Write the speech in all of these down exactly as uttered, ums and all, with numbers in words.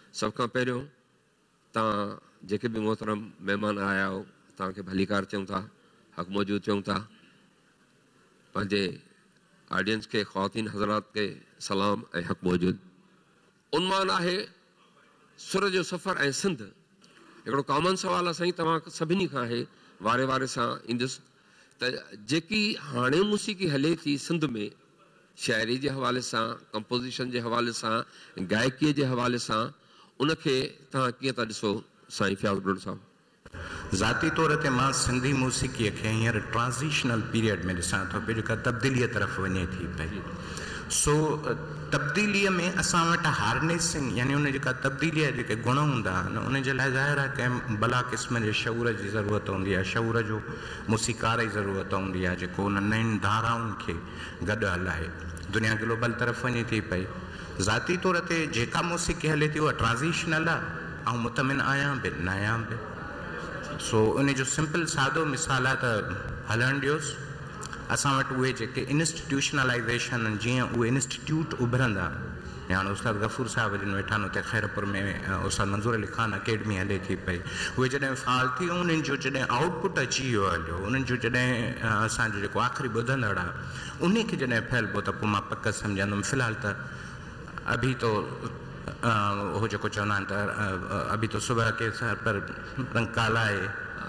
सब खां पहिरियों तव्हां जेके बि मोहतरम महिमान आया हो तव्हांखे भलीकार चऊं था, हक़ मौजूद चऊं था। पंहिंजे ऑडियंस खे ख़वातीन हज़रात खे सलाम ऐं हक़ मौजूद। उनवान आहे सुर जो सफ़र ऐं सिंध। हिकिड़ो कॉमन सुवाल आहे साईं तव्हां सभिनी खां आहे, वारे वारे सां ईंदुसि त जेकी हाणे मौसीक़ी हले थी सिंध में, शाइरी जे हवाले सां, कंपोज़िशन जे हवाले सां, गायकीअ जे हवाले सां, उनखे तव्हां कीअं था ॾिसो साईं फयाज़ बुलंद साहब? ज़ाती तौर ते मां सिंधी मौसीक़ीअ खे हींअर ट्रांज़िशनल पीरियड में ॾिसां थो पियो, जेका तब्दीलीअ तरफ़ वञे थी पई। सो तब्दीलीअ में असां वटि हार्नेसिंग यानी उन जेका तब्दीलीअ जेके गुण हूंदा आहिनि उन जे लाइ ज़ाहिर आहे कंहिं भला क़िस्म जे शऊर जी ज़रूरत हूंदी आहे, शऊर जो मौसीक़ार जी ज़रूरत हूंदी आहे जेको उन नयुनि धाराउनि खे गॾु हलाए। दुनिया ग्लोबल तरफ़ वञे थी पई। ज़ाती तौर ते जेका मौसीक़ी हले थी उहा ट्रांज़िशनल आहे ऐं मुतमिन आहियां बि न आहियां बि। सो उन जो सिंपल सादो मिसाल आहे त हलणु ॾियोसि। असां वटि उहे जेके इंस्टीट्यूशनलाइज़ेशन जीअं उहे इंस्टीट्यूट उभरंदा, या उस्ताद गफ़ूर साहिब जिन वेठा आहिनि उते ख़ैरपुर में उस्ताद मंज़ूर अली ख़ान अकेडमी हले थी पई, उहे जॾहिं फ़ाल थी उन्हनि जो जॾहिं आउटपुट अची वियो हलियो, उन्हनि जो जॾहिं असांजो जेको आख़िरी ॿुधंदड़ आहे उन खे जॾहिं फैलिबो त पोइ मां पक सम्झंदुमि। फ़िलहाल त अभी तो हो जेको चवंदा आहिनि त अभी तो सुबह के सर पर रंग काला आहे,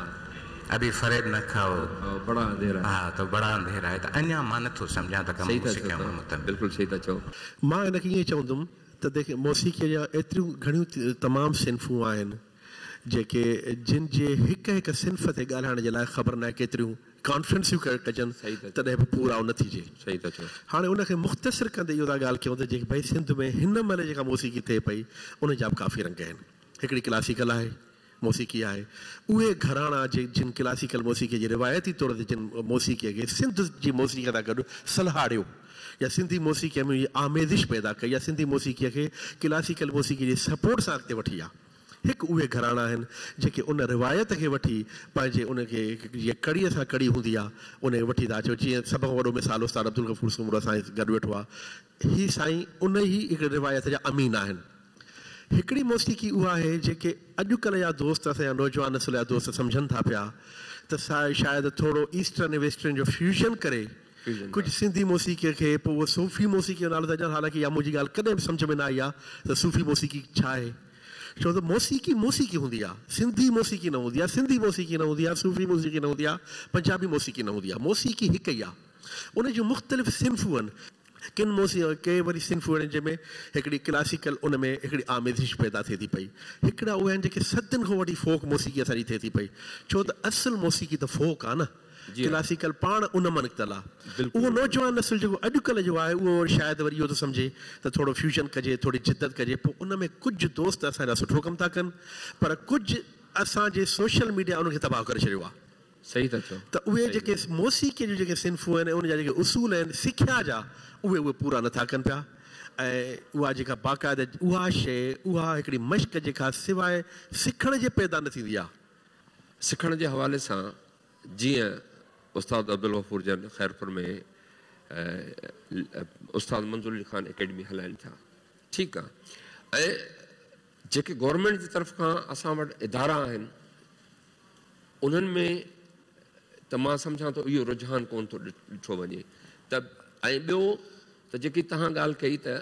अभी फरेब न खाओ बड़ा अंधेरा, हा त बड़ा अंधेरा आहे। त अञा मां नथो सम्झां त कमु बिल्कुलु सही था चओ। मां हिनखे ईअं चवंदुमि त देखे मौसीक़ीअ जा एतिरियूं घणियूं तमामु सिन्फ़ूं आहिनि जेके जिन जे हिक हिक सिन्फ़ ते ॻाल्हाइण जे लाइ ख़बर न आहे केतिरियूं कॉन्फ्रेंसियूं कजनि तॾहिं बि पूरा न थी जे। सही था चओ। हाणे उनखे मुख़्तसिर कंदे इहो था ॻाल्हि कयूं त जेकी भई सिंध में हिन महिल जेका मौसीक़ी थिए पई उन जा बि काफ़ी रंग आहिनि। हिकिड़ी क्लासिकल आहे मौसीक़ी आहे, उहे घराना जे जिन क्लासिकल मौसीक़ीअ जे रिवायती तौर ते जिन मौसीक़ीअ खे सिंध जी मौसीक़ीअ सां गॾु सलहाड़ियो या सिंधी मौसीक़ीअ में आमेज़िश पैदा कई या सिंधी मौसीक़ीअ खे क्लासिकल मौसीक़ी जे सपोर्ट सां अॻिते वठी आहे। हिकु उहे घराना आहिनि जेके उन रिवायत खे वठी पंहिंजे उनखे जीअं कड़ीअ सां कड़ी हूंदी आहे उन खे वठी था अचो। जीअं सभ खां वॾो मिसाल उस्ताद अब्दुल गफ़ूर सुमरो साईं गॾु वेठो आहे, हीअ साईं उन ई हिकिड़े रिवायत जा अमीन आहिनि। हिकिड़ी मौसीक़ी उहा आहे जेके अॼुकल्ह जा दोस्त असांजा नौजवान नस्ल जा दोस्त सम्झनि था पिया त शायदि थोरो ईस्टर्न ऐं वेस्टर्न जो फ्यूजन करे कुझु सिंधी मौसीक़ीअ खे पोइ उहो सूफ़ी मौसीक़ी जो नालो था ॾियनि। हालांकि इहा मुंहिंजी ॻाल्हि कॾहिं बि सम्झ में न आई आहे त सूफ़ी मौसीक़ी छा आहे, छो त मौसीक़ी मौसीक़ी हूंदी आहे, सिंधी मौसीक़ी न हूंदी आहे, सिंधी मौसीक़ी न हूंदी आहे, सूफ़ी मौसीक़ी न हूंदी आहे, पंजाबी मौसीक़ी न हूंदी आहे। मौसीक़ी हिकु ई आहे, उन जूं मुख़्तलिफ़ सिन्फ़ूं आहिनि। किन मौसीक़ी के वरी सिन्फ़ूं आहिनि जंहिंमें हिकिड़ी क्लासिकल उन में हिकिड़ी आमेज़िश पैदा थिए थी पई। हिकिड़ा उहे आहिनि जेके सदियुनि खां वॾी फोक मौसीक़ी असांजी थिए थी पई, छो त असुलु मौसीक़ी त फोक आहे न, क्लासिकल पाण उन मां निकितल आहे। उहो नौजवान नस्ल जेको अॼुकल्ह जो आहे उहो शायदि वरी इहो थो सम्झे त थोरो फ्यूजन कजे, थोरी जिद्दत कजे, पोइ उन में कुझु दोस्त असांजा सुठो कमु था कनि पर कुझु असांजे सोशल मीडिया उनखे तबाह करे छॾियो आहे। सही था चओ। त उहे जेके मौसीक़ीअ जूं जेके सिन्फ़ूं आहिनि उन जा जेके उसूल आहिनि सिख्या जा उहे उहे पूरा नथा कनि पिया। ऐं उहा जेका बाक़ाइदा उहा शइ उहा हिकिड़ी मश्क जेका सवाइ सिखण जे पैदा न थींदी आहे। सिखण जे हवाले सां जीअं उस्ताद अब्दुल गफ़ूर जन ख़ैरपुर में उस्ताद मंज़ूर अली ख़ान अकेडमी हलाइनि था, ठीकु आहे। ऐं जेके गवर्नमेंट जी तरफ़ खां असां वटि इदारा आहिनि उन्हनि में त मां सम्झां थो इहो रुझान कोन थो ॾिठो वञे त। ऐं ॿियो त जेकी तव्हां ॻाल्हि कई त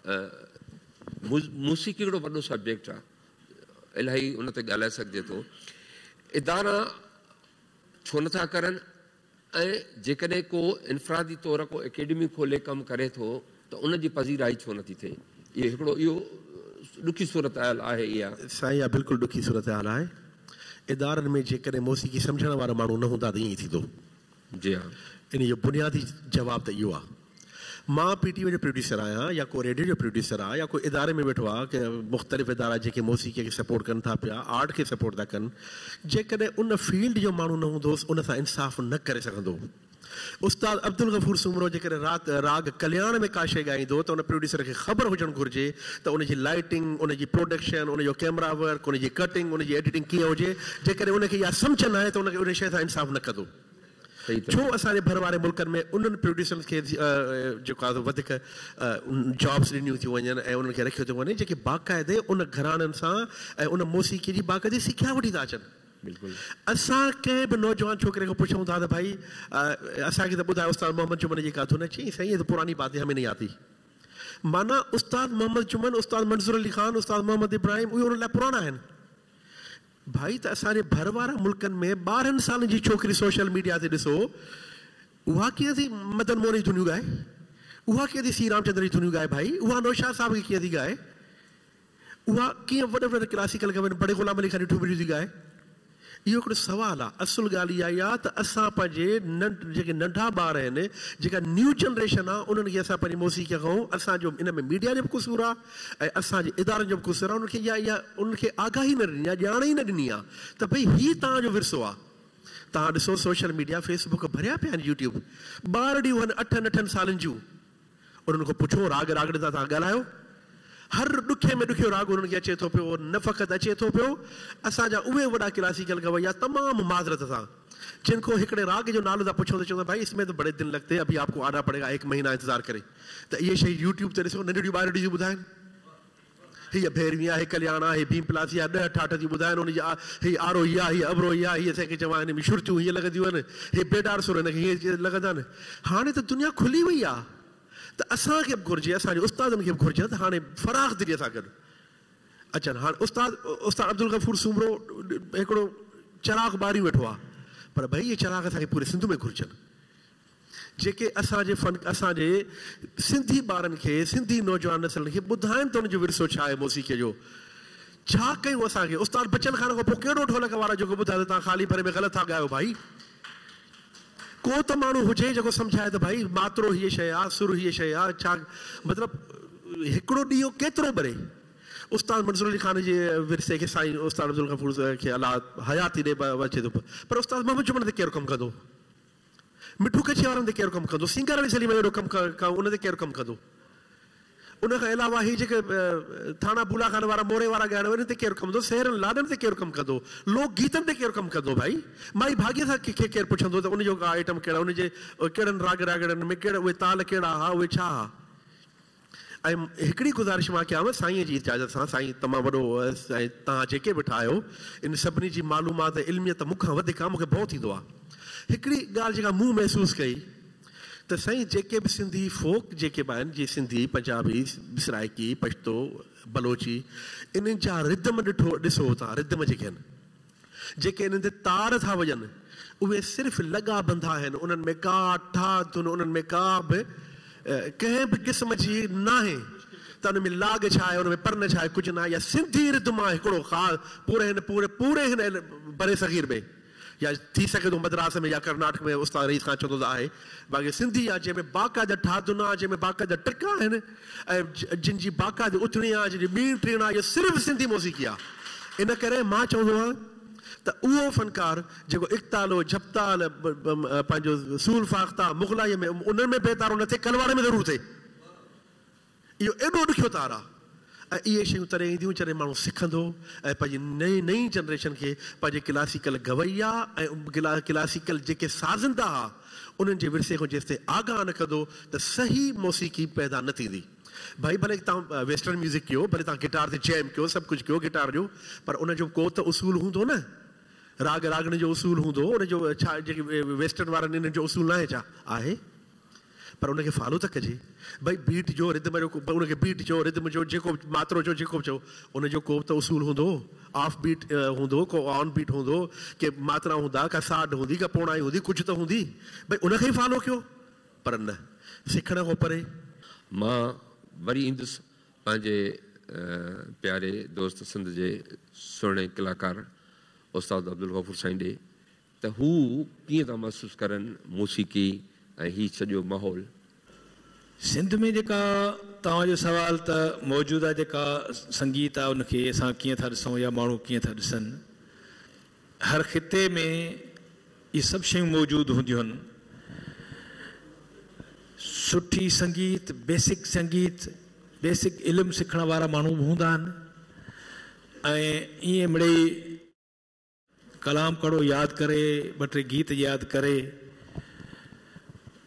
मौसीक़ी हिकिड़ो वॾो सब्जेक्ट आहे, इलाही उन ते ॻाल्हाए सघिजे थो। इदारा छो नथा करनि ऐं जेकॾहिं को इनफ़रादी तौर को अकेडमी खोले कमु करे थो त उनजी पज़ीराई छो नथी थिए? इहो हिकिड़ो इहो ॾुखी सूरत हाल आहे। इहा साईं इहा बिल्कुलु ॾुखी सूरत हाल आहे। इदारनि में जेकॾहिं मौसीक़ी सम्झण वारा माण्हू न हूंदा त ईअं ई थींदो। जी हा, इन जो बुनियादी जवाबु त इहो आहे। मां पी टी वी जो प्रोड्यूसर आहियां या को रेडियो जो प्रोड्यूसर आहे या कोई इदारे में वेठो आहे की मुख़्तलिफ़ इदारा जेके मौसीक़ीअ खे सपोर्ट कनि था पिया, आर्ट खे सपोर्ट था कनि, जेकॾहिं उन फील्ड जो माण्हू न हूंदोसि उन सां इंसाफ़ न करे सघंदो। उस्ताद अब्दुल गफ़ूर सुमरो जेकॾहिं राति राग कल्याण में का शइ ॻाईंदो त उन प्रोड्यूसर खे ख़बर हुजणु घुरिजे त उनजी लाइटिंग, उनजी प्रोडक्शन, उनजो कैमरा वर्क, उनजी कटिंग, उनजी एडिटिंग कीअं हुजे। जेकॾहिं उनखे इहा सम्झ न आहे त उनखे उन शइ सां इंसाफ़ न कंदो। छो असांजे भर वारे मुल्कनि में उन्हनि प्रोड्यूसर्स खे जेको आहे वधीक जॉब्स ॾिनियूं थियूं वञनि ऐं उन्हनि खे रखियो थो वञे जेके बाक़ाइदे उन घराननि सां ऐं उन मौसीक़ी जी बाक़ाइदे सिखिया वठी था अचनि. बिल्कुलु. असां कंहिं बि नौजवान छोकिरे खां पुछूं था त भाई असांखे त ॿुधायो उस्ताद मोहम्मद चुमन जी का धुन चई साईं ये तो पुरानी बात है हमें नहीं आती. माना उस्ताद मोहम्मद चुमन, उस्ताद मंसूर अली खान, उस्ताद मोहम्मद इब्राहिम उहे उन लाइ पुराणा आहिनि. भाई त असांजे भर वारा मुल्कनि में ॿारहनि सालनि जी छोकिरी सोशल मीडिया ते ॾिसो, उहा कीअं थी मदन मोहन जी धुनियूं ॻाए, उहा कीअं थी श्री रामचंद्र जी धुनियूं ॻाए, भाई उहा नौशाद साहब खे कीअं थी ॻाए, उहा कीअं वॾे वॾे क्लासिकल खे बड़े ग़ुलाम अली खान जी ठुमरियूं थी ॻाए. इहो हिकिड़ो सुवालु आहे. असुल ॻाल्हि इहा ई आहे त असां पंहिंजे नंढ जेके नंढा ॿार आहिनि, जेका न्यू जनरेशन आहे, उन्हनि खे असां पंहिंजी मौसीक़ीअ खां असांजो इन में मीडिया जो बि क़सूरु आहे ऐं असांजे इदारनि जो बि क़सूरु आहे. उनखे इहा इहा उनखे आगाही न ॾिनी आहे, ॼाण ई न ॾिनी आहे त भई हीउ तव्हांजो विरसो आहे. तव्हां ॾिसो सोशल मीडिया फेसबुक भरिया पिया आहिनि, यूट्यूब ॿार ॾियूं आहिनि अठनि अठनि सालनि जूं. उन्हनि खां पुछो राग रागड़े था तव्हां ॻाल्हायो, हर ॾुखे में ॾुखियो राग उन्हनि खे अचे थो पियो, न फ़क़ति अचे थो पियो. असांजा उहे वॾा क्लासिकल गवैया तमामु माज़रत सां जिन को हिकिड़े राग जो नालो था पुछो त चवंदा भाई इसमें तो बड़े दिन लगते हैं, अभी आपको आना पड़ेगा, एक महीना इंतज़ार करे. त इहे शइ यूट्यूब ते ॾिसो, नंढियूं ॿार ॾिसूं ॿुधाइनि हीअ भैरवी आहे, हीअ कल्याण आहे, हीअ भीम प्लासी आहे, ॾह ठाठ थी ॿुधाइनि. उनजी हीअ आरोही आहे, हीअ अवरोही आहे, हीअ असांखे चवां हिन में शुरुतियूं हीअं लॻंदियूं आहिनि, हीअ बेडार सुर हिनखे हीअं लॻंदा आहिनि. हाणे त दुनिया खुली वई आहे. त असांखे बि घुरिजे, असांजे उस्तादनि खे बि घुरिजे त हाणे फराख़ दिलीअ सां गॾु अचनि. हाणे उस्ताद उस्ताद अब्दुल गफ़ूर सूमरो हिकिड़ो चिराग ॿारी वेठो आहे, पर भई इहे चिराग असांखे पूरे सिंध में घुरिजनि, जेके असांजे फन असांजे सिंधी ॿारनि खे, सिंधी नौजवान नसलनि खे ॿुधाइनि त उनजो विरसो छा आहे मौसीक़ीअ जो. छा कयूं असांखे? उस्ताद बचन खान खां पोइ कहिड़ो ढोलक वारा जेको ॿुधाए त तव्हां ख़ाली भरे में ग़लति था ॻायो. भाई को त माण्हू हुजे जेको सम्झाए त भाई मात्रो हीअ शइ आहे, सुर हीअ शइ आहे, छा मतिलबु हिकिड़ो ॾींहुं केतिरो भरे. उस्ताद मंसूर अली खान जे विरसे खे साईं उस्ताद अब्दुल गफ़ूर खे अलाह हयाती ॾे अचे थो, पर उस्ताद मोहम्मद चुमन ते केरु कमु कंदो, मिठू कच्छी वारनि ते केरु कमु कंदो, सिंगर अली सलीम अहिड़ो कमु कयो उन ते केरु कमु कंदो. उनखां अलावा ही जेके थाणा बुला खान वारा मोरे वारा ॻाइण उन ते केरु कमु कंदो, शहरनि लाॾनि ते केरु कमु कंदो, लोक गीतनि ते केरु कमु कंदो. भाई माई भाग्य सां कंहिंखे केरु पुछंदो त उनजो आइटम कहिड़ा, उनजे कहिड़नि राग रागड़नि में कहिड़ा उहे ताल कहिड़ा हुआ, उहे छा हुआ. ऐं हिकिड़ी गुज़ारिश मां कयांव साईंअ जी इजाज़त सां. साईं तमामु वॾो ऐं तव्हां जेके बि ठाहियो इन सभिनी जी मालूमात इल्मियत मूंखां वधीक आहे, मूंखे भउ थींदो आहे. हिकिड़ी ॻाल्हि जेका मूं महसूसु कई त साईं जेके बि सिंधी फोक जेके बि आहिनि, जीअं सिंधी, पंजाबी, सराइकी, पश्तो, बलोची, इन्हनि जा रिदम ॾिठो ॾिसो तव्हां, रिदम जेके आहिनि, जेके इन्हनि ते तार था वॼनि, उहे सिर्फ़ु लॻा बंधा आहिनि. उन्हनि में का ठा धुन, उन्हनि में का बि कंहिं बि क़िस्म जी न आहे त उन में लाग छा आहे, उन में पर्न छा आहे, कुझु न आहे. या सिंधी रिदम आहे हिकिड़ो ख़ासि पूरे हिन पूरे पूरे हिन बरे सग़ीर में, या थी सघे थो मद्रास में या कर्नाटक में उस्ताद रईस खान चवंदो त आहे. बाक़ी सिंधी आहे जंहिंमें बाक़ाइदा ठाधुन आहे, जंहिंमें बाक़ाइदा टका आहिनि ऐं जिन जी बाक़ाइदा उथणी आहे, जिन जी ॿी टीण आहे, इहो सिर्फ़ु सिंधी मौसीक़ी आहे. इन करे मां चवंदो आहियां त उहो फ़नकार जेको इक़्तालो, झपताल, पंहिंजो सूल फाख्ता मुग़लाईअ में उन्हनि में बेतारो न थिए, कलवाड़े में ज़रूरु थिए. इहो एॾो ॾुखियो तार आहे. ऐं इहे शयूं तॾहिं ईंदियूं जॾहिं माण्हू सिखंदो ऐं पंहिंजी नई नई जनरेशन खे पंहिंजे क्लासिकल गवैया ऐं क्लासिकल जेके साज़िंदा हुआ उन्हनि जे विरसे खां जेसिताईं आगाह न कंदो त सही मौसीक़ी पैदा न थींदी. भाई भले तव्हां वेस्टर्न म्यूज़िक कयो, भले तव्हां गिटार ते जैम कयो, सभु कुझु कयो गिटार जो, पर उनजो को त उसूल हूंदो न, राग रागण जो उसूल हूंदो. उनजो छा जेके वेस्टर्न वारनि इन्हनि जो उसूल न आहे छा आहे, पर उनखे फॉलो त कजे. भई बीट जो, रिदम जो, उनखे बीट जो, रिदम जो, जेको मात्रो जो जेको बि चओ, उनजो को त उसूल हूंदो. ऑफ बीट हूंदो, को ऑन बीट हूंदो, के मात्रा हूंदा, का साड हूंदी, का पोणाई हूंदी, कुझु त हूंदी. भई उनखे ई फॉलो कयो, पर न सिखण खां परे. मां वरी ईंदुसि पंहिंजे प्यारे दोस्त सिंध जे सुहिणे कलाकार उस्ताद अब्दुल गफ़ूर साईं ॾे त हू कीअं था महसूसु करनि मौसीक़ी ऐं हीउ सॼो माहौल. सिंध में जेका तव्हांजो सवाल त मौजूदा जेका संगीत आहे उनखे असां कीअं था ॾिसूं या माण्हू कीअं था ॾिसनि, हर ख़िते में इहे सभु शयूं मौजूदु हूंदियूं आहिनि. सुठी संगीत, बेसिक संगीत, बेसिक इल्मु सिखण वारा माण्हू बि हूंदा आहिनि ऐं ईअं मिड़ेई कलाम कड़ो यादि करे, ॿ टे गीत यादि करे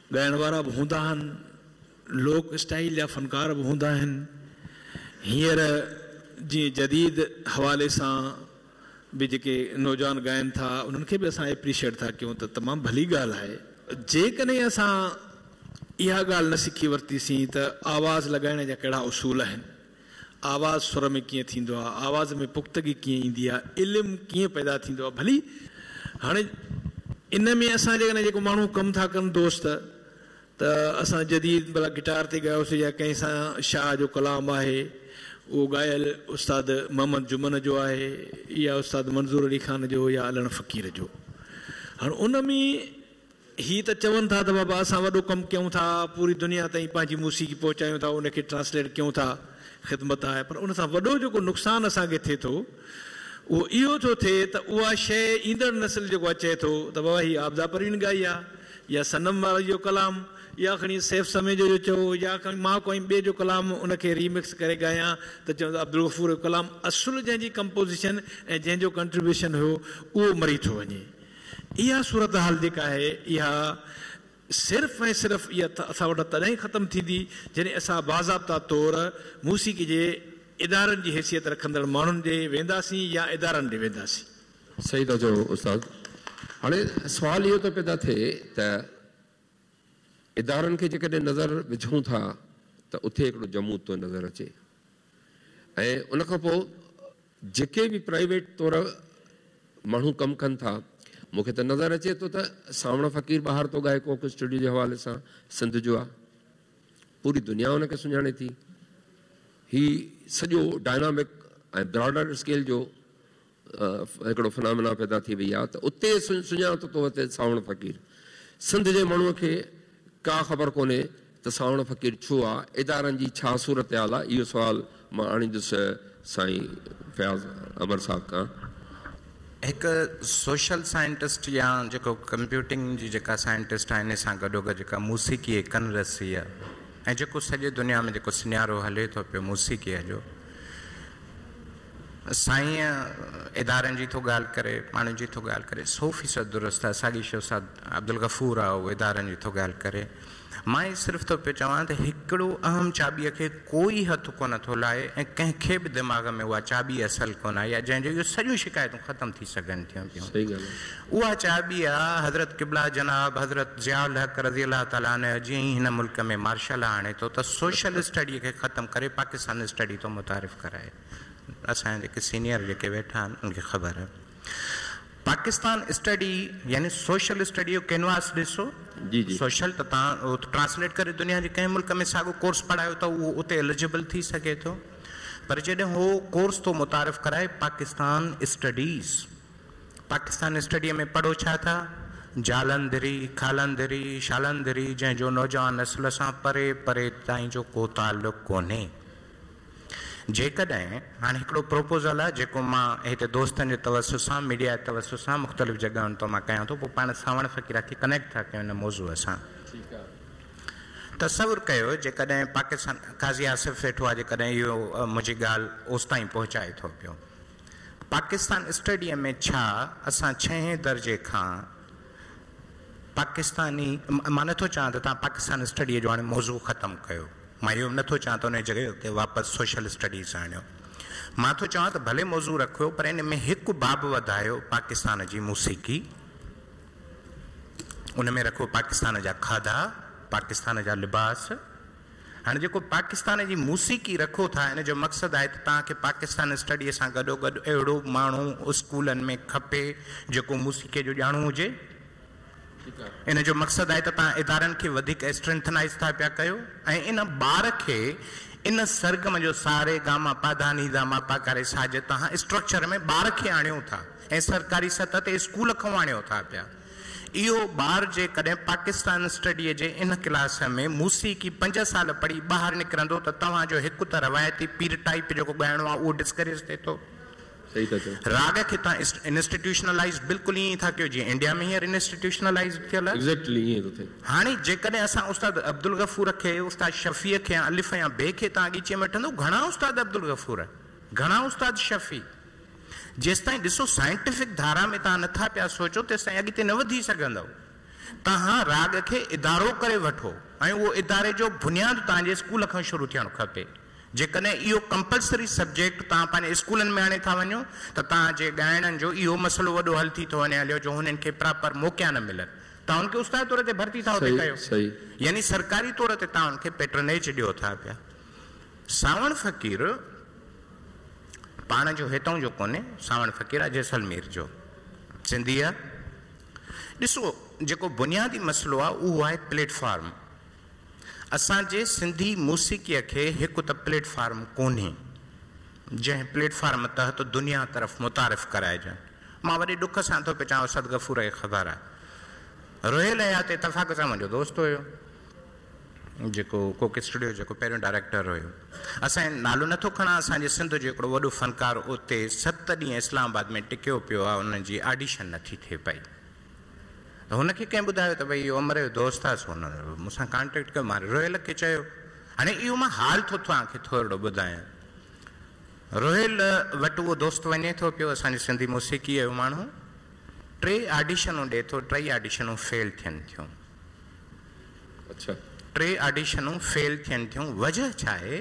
ॻाइण वारा बि हूंदा आहिनि, लोक स्टाइल जा फ़नकार बि हूंदा आहिनि। हींअर जीअं जदीद हवाले सां बि जेके नौजवान ॻाइनि था उन्हनि खे बि असां एप्रिशिएट था कयूं त तमामु भली ॻाल्हि आहे। जेकॾहिं असां इहा ॻाल्हि न सिखी वरितीसीं त आवाज़ु लॻाइण जा कहिड़ा उसूल आहिनि, आवाज़ु सुर में कीअं थींदो आहे, आवाज़ में पुख़्तगी कीअं ईंदी आहे, इल्मु कीअं पैदा थींदो आहे। भली हाणे इन में असां जेकॾहिं जेको माण्हू कमु था कनि दोस्त, त असां जदीद भला गिटार ते ॻायोसीं या कंहिं सां शाह जो कलाम आहे, उहो ॻायल उस्ताद मोहम्मद जुमन जो आहे या उस्ताद मंज़ूर अली ख़ान जो या अलण फ़क़ीर जो। हाणे उन में ही त चवनि था त बाबा असां वॾो कमु कयूं था, पूरी दुनिया ताईं पंहिंजी मूसीक़ी पहुचायूं था, उनखे ट्रांसलेट कयूं था, ख़िदमत आहे, पर उन सां वॾो जेको नुक़सानु असांखे थिए थो उहो इहो थो थिए त उहा शइ ईंदड़ नस्ल जेको अचे थो त बाबा हीअ आबदा परवीन ॻाई आहे या सनम वारे जो कलाम या खणी सैफ समेजो जो चओ या खणी मां कोई ॿिए जो कलाम उनखे रीमिक्स करे ॻायां त चवंदा अब्दुल गफ़ूर जो कलाम असुलु जंहिंजी कंपोज़िशन ऐं जंहिंजो कंट्रीब्यूशन हुयो उहो मरी थो वञे। इहा सूरत हाल जेका आहे इहा सिर्फ़ु ऐं सिर्फ़ु इहा असां वटि तॾहिं ख़तमु थींदी जॾहिं असां बाज़ाब्ता तौर मूसीक़ी जे इदारनि जी हैसियत रखंदड़ माण्हुनि ॾे वेंदासीं या इदारनि ॾे वेंदासीं। सही था चओ उस्ताद। हाणे सुवाल इहो थो पैदा थिए त इदारनि खे जेकॾहिं नज़र विझूं था त उते हिकिड़ो जमूद थो नज़र अचे, ऐं उन खां पोइ जेके बि प्राइवेट तौर माण्हू कमु कनि था, मूंखे त नज़र अचे थो त सावण फ़क़ीर ॿाहिरि थो ॻाए कोक स्टूडियो जे हवाले सां, सिंध जो आहे, पूरी दुनिया हुनखे सुञाणे थी। ही सॼो डायनामिक ऐं ब्रॉडर स्केल जो हिकिड़ो फिनोमिना पैदा थी वई आहे त उते सुञाणो थो अचे सावण फ़क़ीर। सिंध जे माण्हूअ खे का ख़बर कोन्हे त सावण फ़क़ीर छो आहे, इदारनि जी छा सूरत हाल आहे। इहो सुवालु मां आणींदुसि साईं फयाज़ अमर साहब खां। हिकु सोशल साइंटिस्ट या जेको कंप्यूटिंग जी जेका साइंटिस्ट आहे, इन सां गॾोगॾु जेका मूसीक़ी कन रसी आहे ऐं जेको सॼे दुनिया में जेको सिनियारो हले थो पियो मूसीक़ीअ जो, साईं इदारनि जी थो ॻाल्हि करे, माण्हुनि जी थो ॻाल्हि करे, सौ फ़ीसद दुरुस्त आहे। साॻी शइ उस्ताद अब्दुल गफ़ूर आहे, उहो इदारनि जी थो ॻाल्हि करे। मां ई सिर्फ़ु थो पियो चवां त हिकिड़ो अहम चाॿीअ खे कोई हथु कोन थो लाहे ऐं कंहिंखे बि दिमाग़ में उहा चाॿी असल कोन आहे, या जंहिंजो इहो सॼियूं शिकायतूं ख़तमु थी सघनि थियूं पियूं। उहा चाॿी आहे हज़रत क़िबला जनाब हज़रत ज़ियाउल हक़ रज़ी अलाह ताला ने जीअं ई हिन मुल्क में मार्शल आणे थो त सोशल स्टडीअ खे ख़तमु करे पाकिस्तान स्टडी थो मुतारिफ़ कराए। असांजे जेके सीनियर जेके वेठा आहिनि उनखे ख़बर आहे। पाकिस्तान स्टडी यानी सोशल स्टडी जो कैनवास ॾिसो, जी जी सोशल त तव्हां ट्रांसलेट करे दुनिया जे कंहिं मुल्क में साॻियो कोर्स पढ़ायो त उहो उते एलिजिबल थी सघे थो, पर जॾहिं उहो कोर्स थो मुतारिफ़ कराए पाकिस्तान स्टडीज़, पाकिस्तान स्टडीअ में पढ़ो छा था, जालंधरी खालंधरी शालंधरी जंहिंजो नौजवान नस्ल सां परे परे ताईं जो को ताल्लुक़ कोन्हे। जेकॾहिं हाणे हिकिड़ो प्रोपोज़ल आहे जेको मां हिते दोस्तनि जे तवसु सां मीडिया जे तवसु सां मुख़्तलिफ़ जॻहियुनि तां मां कयां थो, पोइ पाण सावण फ़क़ीर खे कनेक्ट था कयूं हिन मौज़ूअ सां। तसवुरु कयो जेकॾहिं पाकिस्तान काज़ी आसिफ़ वेठो आहे, जेकॾहिं इहो मुंहिंजी ॻाल्हि ओसि ताईं पहुचाए थो पियो, पाकिस्तान स्टडीअ में छा असां छहें दर्जे खां पाकिस्तानी, मां नथो चाहियां त तव्हां पाकिस्तान स्टडीअ जो हाणे मौज़ू ख़तमु कयो, मां इहो नथो चाहियां त उन जॻह ते वापसि सोशल स्टडीज़ आणियो, मां थो चवां त भले मौज़ू रखियो पर इन में हिकु बाब वधायो पाकिस्तान जी मूसीक़ी, उन में रखो पाकिस्तान जा खाधा, पाकिस्तान जा लिबास। हाणे जेको पाकिस्तान जी मूसीक़ी रखो था इन जो मक़सदु आहे त तव्हांखे पाकिस्तान स्टडीअ सां गॾोगॾु अहिड़ो माण्हू स्कूलनि में खपे जेको मूसीक़ीअ जो ॼाणू हुजे। इन जो मक़सदु आहे त तव्हां इदारनि खे वधीक स्ट्रेंथनाइज़ था पिया कयो ऐं इन ॿार खे इन सरगम जो सारे गामा पाधा नीदा मापा करे साज तव्हां स्ट्रक्चर में ॿार खे आणियो था ऐं सरकारी सतह ते स्कूल खां आणियो था पिया। इहो ॿार जेकॾहिं पाकिस्तान स्टडीअ जे इन क्लास में मूसीक़ी पंज साल पढ़ी ॿाहिरि निकिरंदो त तव्हांजो हिकु त रवायती पीर टाइप जेको ॻाइणो आहे उहो डिस्करेज थिए थो। राग खे तव्हां इंस्टीट्यूशनलाइज़ बिल्कुलु ईअं था कयो जीअं इंडिया में हींअर इंस्टीट्यूशनलाइज़ थियल आहे। एग्ज़ैक्टली ईअं थो थिए। हाणे जेकॾहिं असां उस्ताद अब्दुल गफ़ूर खे, उस्ताद शफ़ीअ खे, अलिफ़ या बे खे तव्हां अॻीचे में वठंदो, घणा उस्ताद अब्दुल गफ़ूर, घणा उस्ताद शफ़ी, जेसिताईं ॾिसो साइंटिफिक धारा में तव्हां नथा पिया सोचो तेसिताईं अॻिते न वधी सघंदव। तव्हां राग खे इदारो करे वठो ऐं उहो इदारे जो बुनियादु तव्हांजे स्कूल खां शुरू थियणु खपे। जेकॾहिं इहो कंपलसरी सब्जेक्ट तव्हां पंहिंजे स्कूलनि में आणे था वञो त तव्हांजे ॻाइणनि जो इहो मसइलो वॾो हल थी थो वञे हलियो जो हुननि खे प्रॉपर मौक़ा न मिलनि। तव्हां हुनखे उस्ताद तौर ते भर्ती था हुते कयो, यानी सरकारी तौर ते तव्हां हुनखे पेट्रनेज ॾियो था पिया। सावण फ़क़ीर पाण जो हितां जो कोन्हे, सावण फ़क़ीर आहे जैसलमेर जो, सिंधी आहे। ॾिसो जेको बुनियादी मसइलो आहे उहो आहे प्लेटफॉर्म। असांजे सिंधी मौसीक़ीअ खे हिकु त प्लेटफॉर्म कोन्हे जंहिं प्लेटफॉर्म तहत दुनिया तरफ़ मुतारिफ़ कराइजनि। मां वॾे ॾुख सां थो पियो चवां, सद गफ़ूर खे ख़बर आहे, रोहिल हयात इतफ़ाक़ सां मुंहिंजो दोस्त हुयो जेको कोक स्टूडियो जेको पहिरियों डायरेक्टर हुयो। असांजो नालो नथो खणां, असांजे सिंध जो हिकिड़ो वॾो फ़नकार उते सत ॾींहं इस्लामाबाद में टिकियो पियो आहे, उन जी ऑडिशन नथी थिए पई। त हुनखे कंहिं ॿुधायो त भई इहो अमर जो दोस्त आहे, हुन मूंसां कॉन्टेक्ट कयो, मां रोहिल खे चयो। हाणे इहो मां हाल थो तव्हांखे थोरो ॿुधायां। रोहिल वटि उहो दोस्त वञे थो पियो, असांजी सिंधी मौसीक़ीअ जो माण्हू, टे ऑडिशनूं ॾिए थो, टई ऑडिशनूं फेल थियनि थियूं। अच्छा, टे ऑडिशनूं फेल थियनि थियूं। वजह छा आहे?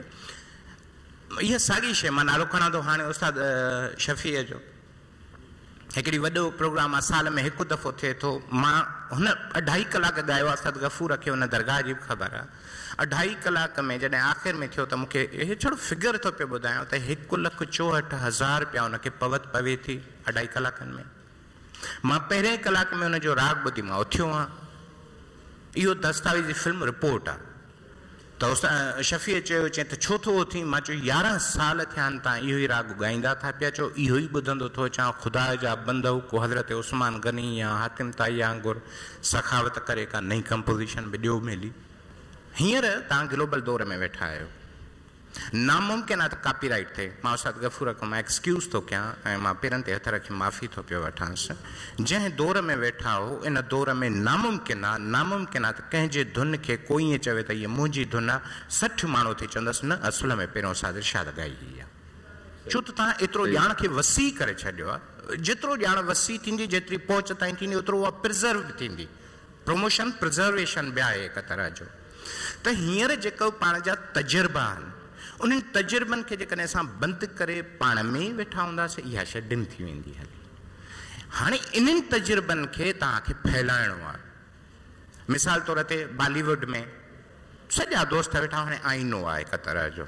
इहा साॻी शइ, मां नालो खणां थो हाणे उस्ताद शफ़ीअ जो, हिकिड़ी वॾो प्रोग्राम आहे, साल में हिकु दफ़ो थिए थो। मां हुन अढाई कलाक ॻायो आहे, सद गफ़ूर खे हुन दरगाह जी बि ख़बर आहे। अढाई कलाक में जॾहिं आख़िर में थियो त मूंखे इहो छड़ो फिगर थो पियो ॿुधायां त हिकु लख चोहठि हज़ार रुपया हुनखे पवत पवे थी अढाई कलाकनि में। मां पहिरें कलाक में हुनजो राग ॿुधी मां उथियो आहियां। इहो दस्तावेज़ी फिल्म रिपोर्ट आहे। त उस शफ़ीअ चयो, चई त छो थो उथी? मां चयो यारहं साल थिया आहिनि तव्हां इहो ई राग ॻाईंदा था पिया चओ, इहो ई ॿुधंदो थो अचां। ख़ुदा जा बंदो को हज़रत उस्मान गनी या हातिम ताई वांगुरु सखावत करे का नई कंपोज़िशन बि ॾियो मिली। हींअर तव्हां ग्लोबल दौर में वेठा आहियो, नामुमकिन आहे त कॉपीराइट थिए। मां उस्ताद गफ़ूर खां मां एक्सक्यूज़ थो कयां ऐं मां पेरनि ते हथ रखी माफ़ी थो पियो वठांसि। जंहिं दौर में वेठा हो इन दौर में नामुमकिन आहे नामुमकिन आहे त कंहिंजे धुन खे कोई ईअं चवे त हीअ मुंहिंजी धुन आहे, सठि माण्हू थी चवंदसि न असुल में पहिरियों उस्ताद इरशाद ॻाई हुई आहे। छो त तव्हां एतिरो ॼाण खे वसी करे छॾियो आहे। जेतिरो ॼाण वसी थींदी, जेतिरी पहुच ताईं थींदी, ओतिरो उहा प्रिज़र्व थींदी। प्रमोशन प्रिज़र्वेशन ॿिया आहे हिक तरह जो। त हींअर जेको पाण जा तजुर्बा आहिनि, उन्हनि तजुर्बनि खे जेकॾहिं असां बंदि करे पाण में ई वेठा हूंदासीं, इहा शइ डिम थी वेंदी हली। हाणे इन्हनि तजुर्बनि खे तव्हांखे फैलाइणो आहे। मिसाल तौर ते बॉलीवुड में सॼा दोस्त वेठा, हाणे आईनो आहे हिक तरह जो।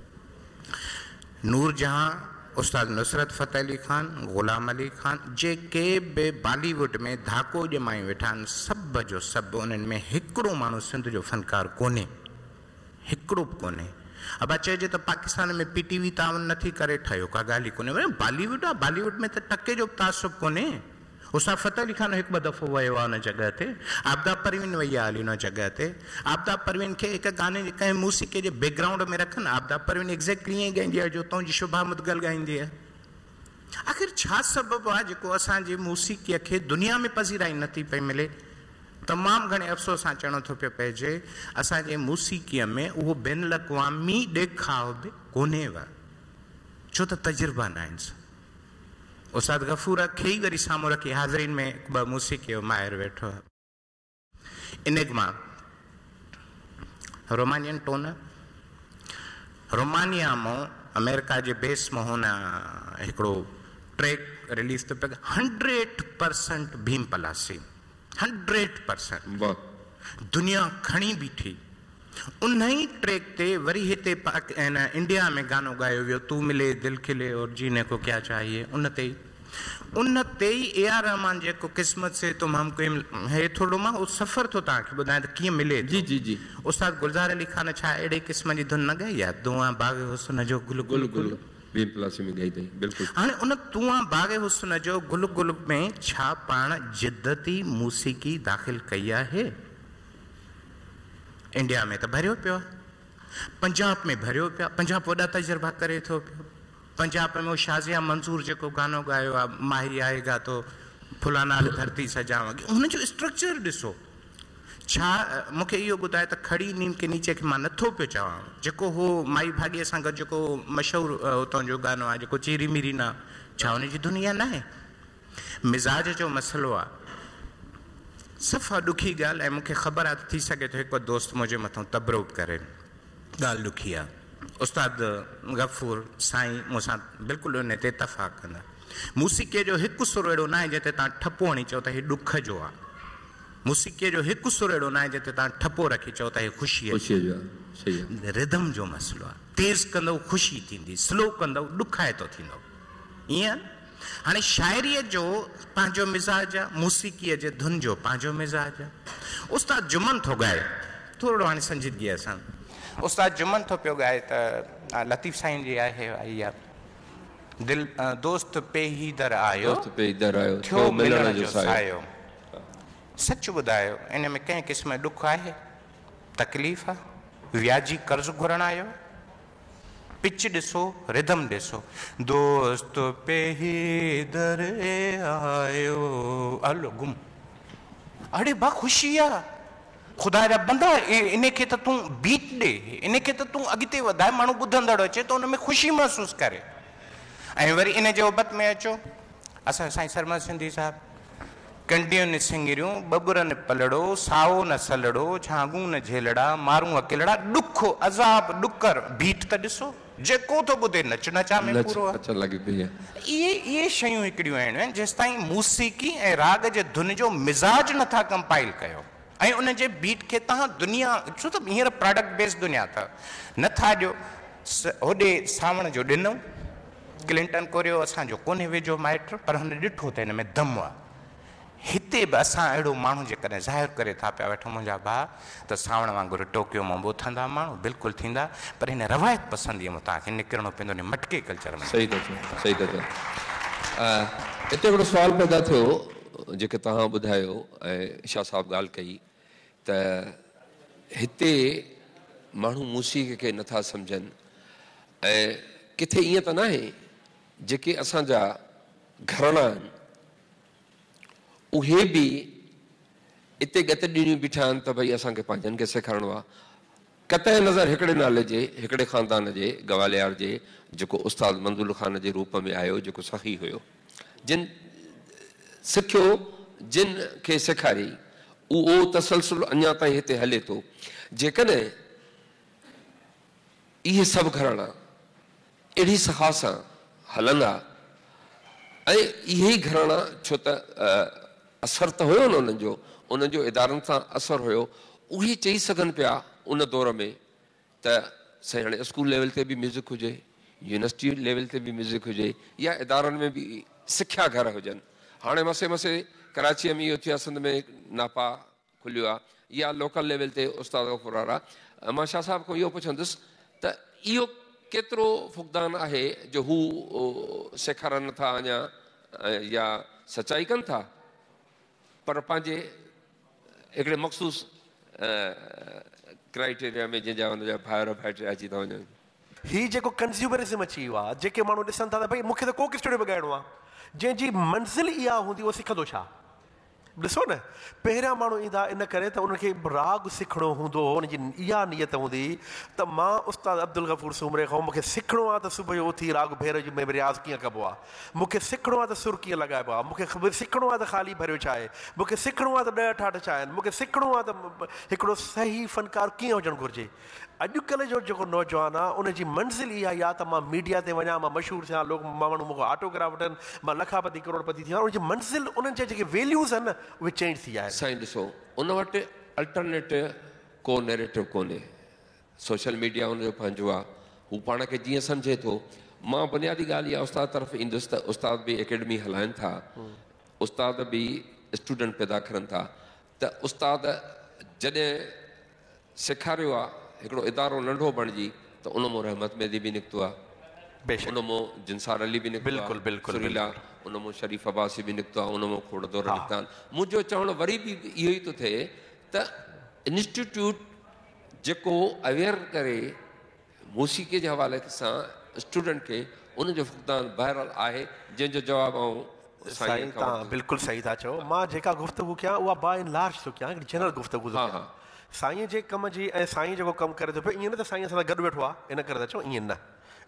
नूर जहां, उस्ताद नुसरत फ़तेह अली खान, ग़ुलाम अली खान, जेके बि बॉलीवुड में धाको ॼमायूं वेठा आहिनि, सभ जो सभु उन्हनि में हिकिड़ो माण्हू सिंध जो फ़नकार कोन्हे, हिकिड़ो बि कोन्हे। अब चइजे त पाकिस्तान में पी टी वी तावन नथी करे ठहियो, का ॻाल्हि ई कोन्हे। बॉलीवुड आहे, बॉलीवुड में त टके जो बि तासुब कोन्हे। उस्ताद फ़तेह अली खान हिकु ॿ दफ़ो वियो आहे हुन जॻह ते, आबदा परवीन वई आहे हली हुन जॻह ते। आबदा परवीन खे हिकु गाने जे कंहिं मौसीक़े जे बैकग्राउंड में रखनि, आबदा परवीन एग्ज़ैक्टली ईअं ई ॻाईंदी आहे जो तुंहिंजी शुभा मुदगल ॻाईंदी आहे। आख़िर छा सबबु आहे जेको असांजी मौसीक़ीअ खे दुनिया में पज़ीराई नथी पई मिले? तमामु घणे अफ़सोस सां चवणो थो पियो पइजे, असांजे मौसीक़ीअ में उहो बैन अल-अक़वामी ॾेखाव बि कोन्हे, छो त तजुर्बा न आहिनि। उस्ताद गफ़ूर खे ई वरी साम्हूं रखी हाज़रीन में ॿ मौसीक़ी जो माहिर वेठो आहे। इनेग्मा रोमानियन टोन, रोमानिया मां अमेरिका जे बेस मां हुन हिकिड़ो ट्रैक रिलीज़ थो पियो, hundred percent Bhim Palasi, hundred percent दुनिया खणी बीठी। उन ई ट्रैक ते वरी हिते इंडिया में गानो ॻायो वियो, तू मिले दिल खिले और जीने को क्या चाहिए। उन ते ई उन ते ई ए आर रहमान जेको क़िस्मत से तुम हमको हे थोरो मां उहो सफ़र थो तव्हांखे ॿुधायां त कीअं मिले। जी जी जी उस्ताद गुलज़ार अली खान छा अहिड़े क़िस्म जी धुन न ॻाई आहे? दुआ बाग़ हुस्न जो गुल गुल गुल भीम पलासी में ॻाई अथई, बिल्कुलु। हाणे उन दुआ बाग़ हुस्न जो गुल गुल में छा पाण जिद्दती मौसीक़ी दाख़िल कई आहे? इंडिया में त भरियो पियो आहे, पंजाब में भरियो पियो आहे, पंजाब वॾा तजुर्बा करे थो पियो। पंजाब में शाज़िया मंसूर जेको गानो ॻायो आहे, माही आएगा तो फुलाना धरती सजावांगी, हुनजो स्ट्रक्चर ॾिसो। छा मूंखे इहो ॿुधाए त खड़ी नीम के नीचे खे मां नथो पियो चवां, जेको हो माई भाॻीअ सां गॾु जेको मशहूरु उतां जो गानो आहे जेको चीरी मीरी ना, छा हुनजी दुनिया न आहे? मिज़ाज जो मसइलो आहे। सफ़ा ॾुखी ॻाल्हि, ऐं मूंखे ख़बर आहे थी सघे थो हिकु दोस्त मुंहिंजे मथां तबरो करे, ॻाल्हि ॾुखी आहे। उस्ताद गफ़ूर साईं मूंसां बिल्कुलु उन ते इतफ़ाक़ कंदा। मूसीक़ीअ जो हिकु सुर अहिड़ो न आहे जिते तव्हां ठपो हणी चओ त हीउ ॾुख जो आहे। मूसीक़ीअ जो हिकु सुर अहिड़ो न आहे जिते तव्हां ठपो रखी चओ त हीउ ख़ुशीअ जो आहे। रिदम जो मसइलो आहे। तेज़ कंदव ख़ुशी थींदी, स्लो कंदव ॾुखाइतो थींदो। ईअं हाणे शाइरीअ जो पंहिंजो मिज़ाज आहे, मूसीक़ीअ जे धुन जो पंहिंजो मिज़ाज आहे। उस्ताद जुमन थो ॻाए, थोरो हाणे संजीदगीअ सां उस्ताद जुमन थो पियो ॻाए त लतीफ़ साईं जी आहे आई आहे, दिल दोस्त पे ही दर आयो, दोस्त पे ही दर आयो, थियो मिलण जो सायो। सच ॿुधायो, इन में कंहिं क़िस्म जो ॾुख आहे, तकलीफ़ आहे, व्याजी कर्ज़ घुरण आयो? पिच ॾिसो, रिदम ॾिसो, दोस्त पे ही दर आयो, हलो गुम, अड़े बा ख़ुशी आहे। ख़ुदा जा बंदा, इन खे त तूं बीट ॾे, इन खे त तूं अॻिते वधाए, माण्हू ॿुधंदड़ अचे त उन में ख़ुशी महसूसु करे। ऐं वरी इन जे उबत में अचो, असां साईं सरमद सिंधी साहिबु, कंडियूं न सिंगरियूं, बबुर न पलड़ो, साओ न सलड़ो, छांगू न झेलड़ा, मारूं अकेलड़ा, ॾुख अज़ाब ॾुकर, बीट त ॾिसो, जेको थो ॿुधे नच नचा में पूरो आहे। इहे इहे शयूं हिकिड़ियूं आहिनि जेसिताईं मूसीक़ी ऐं राग जे धुन जो मिज़ाज नथा कंपाइल कयो ऐं उन जे बीट खे तव्हां दुनिया, छो त हींअर प्रोडक्ट बेस्ड दुनिया अथव, नथा ॾियो। होॾे सावण जो ॾिनऊं, क्लिंटन कोरियो असांजो कोन्हे वेझो माइट, पर हुन ॾिठो त हिन में दम आहे। हिते बि असां अहिड़ो माण्हू जेकॾहिं ज़ाहिर करे था पिया वेठो, मुंहिंजा भाउ, त सावण वांगुरु टोकियो मां उथंदा माण्हू, बिल्कुलु थींदा, पर हिन रवायत पसंदीअ मां तव्हांखे निकिरणो पवंदो, हिन मटके कल्चर में। सही था चओ, सही था चओ। हिते हिकिड़ो सुवालु पैदा थियो जेके तव्हां ॿुधायो ऐं शाह साहिबु ॻाल्हि कई त हिते माण्हू मूसीक़ खे नथा सम्झनि, ऐं किथे ईअं त न आहे जेके असांजा घराना आहिनि उहे बि हिते गत ॾिनियूं बीठा आहिनि त भई असांखे पंहिंजनि खे सेखारिणो आहे। कतई नज़र हिकिड़े नाले जे, हिकिड़े ख़ानदान जे, ग्वालियर जे, जेको उस्ताद मंज़ूर ख़ान जे रूप में आयो, जेको सही हुयो, जिन सिखियो, जिन खे सेखारी, उहो तसलसुल अञा ताईं हिते हले थो। जेकॾहिं इहे सभु घराना अहिड़ी सहा सां हलंदा, ऐं इहे ई घराना, छो त असर त हुयो न उन्हनि जो, उन्हनि जो इदारनि सां असर हुयो, उहे चई सघनि पिया उन दौर में त साईं हाणे स्कूल लेवल ते बि म्यूज़िक हुजे, यूनिवर्सिटी लेवल ते बि म्यूज़िक हुजे, या इदारनि में बि सिख्या घर हुजनि। हाणे मसे मसे कराचीअ में इहो थियो आहे, सिंध में नापा खुलियो आहे, या लोकल लेवल ते उस्ताद गफ़ूर वारा। मां शाह साहिब खां इहो पुछंदुसि त इहो केतिरो फुक़दान आहे जो हू सेखारनि नथा अञा, या सचाई कनि था, पर पंहिंजे हिकिड़े मख़सूस क्राइटेरिया में जंहिंजा हुनजा भाइर भाइट अची था वञनि। हीउ जेको कंज़्यूमरिज़म अची वियो आहे, जेके माण्हू ॾिसनि था त भई मूंखे त कोक स्टूडियो बि ॻाइणो आहे, जंहिंजी मंज़िल इहा हूंदी उहो सिखंदो छा? ॾिसो न, पहिरियां माण्हू ईंदा इन करे त उनखे राग सिखणो हूंदो, उनजी इहा नियत हूंदी त मां उस्ताद अब्दुल गफ़ूर सूमरे खां मूंखे सिखणो आहे त सुबुह जो उथी राग भेर जो में रियाज़ कीअं कबो आहे, मूंखे सिखणो आहे त सुर कीअं लॻाइबो आहे, मूंखे सिखणो आहे त ख़ाली भरियो छा आहे, मूंखे सिखणो आहे त ॾह ठाठ छा आहिनि, मूंखे सिखणो आहे त हिकिड़ो सही फ़नकार कीअं हुजणु घुरिजे। अॼुकल्ह जो जेको नौजवान आहे उनजी मंज़िल इहा या त मां मीडिया ते वञा, मां मशहूरु थियां, लोग माण्हू मूंखां ऑटोग्राफ वठनि, मां लखापति करोड़पति थियां, उनजी मंज़िल, उन्हनि जा जेके वैल्यूज़ आहिनि न उहे चेंज थी विया आहिनि। साईं ॾिसो, उन वटि अल्टरनेटिव को नैरेटिव कोन्हे, सोशल मीडिया उनजो पंहिंजो आहे, हू पाण खे जीअं सम्झे थो। मां बुनियादी ॻाल्हि इहा उस्ताद तरफ़ ईंदुसि त उस्ताद बि एकेडमी हलाइनि था, उस्ताद बि स्टूडेंट पैदा करनि था, त उस्ताद जॾहिं सेखारियो आहे हिकिड़ो इदारो नंढो बणिजी त उन मां रहमत मेदी बि निकितो आहे, उन मां जिनसार अली बि निकितो आहे, बिल्कुलु बिल्कुलु सुरीला, उन मां शरीफ़ अब्बासी बि निकितो आहे, उन मां खोड़ दौर निकिता आहिनि। मुंहिंजो चवणु वरी बि इहो ई थो थिए त इंस्टीट्यूट जेको अवेयर करे मूसीक़ीअ जे हवाले सां स्टूडेंट खे, उनजो फुक़दान बहरहाल आहे, जंहिंजो जवाबु आऊं साईं तव्हां बिल्कुलु सही था चओ। मां जेका गुफ़्तगू कयां उहा बाय एंड लार्ज थो कयां, हिकिड़ी जनरल गुफ़्तगू थो कयां साईं जे कम जी, ऐं साईं जेको कमु करे थो पियो, ईअं न त साईं असां सां गॾु वेठो आहे इन करे था चऊं, ईअं न।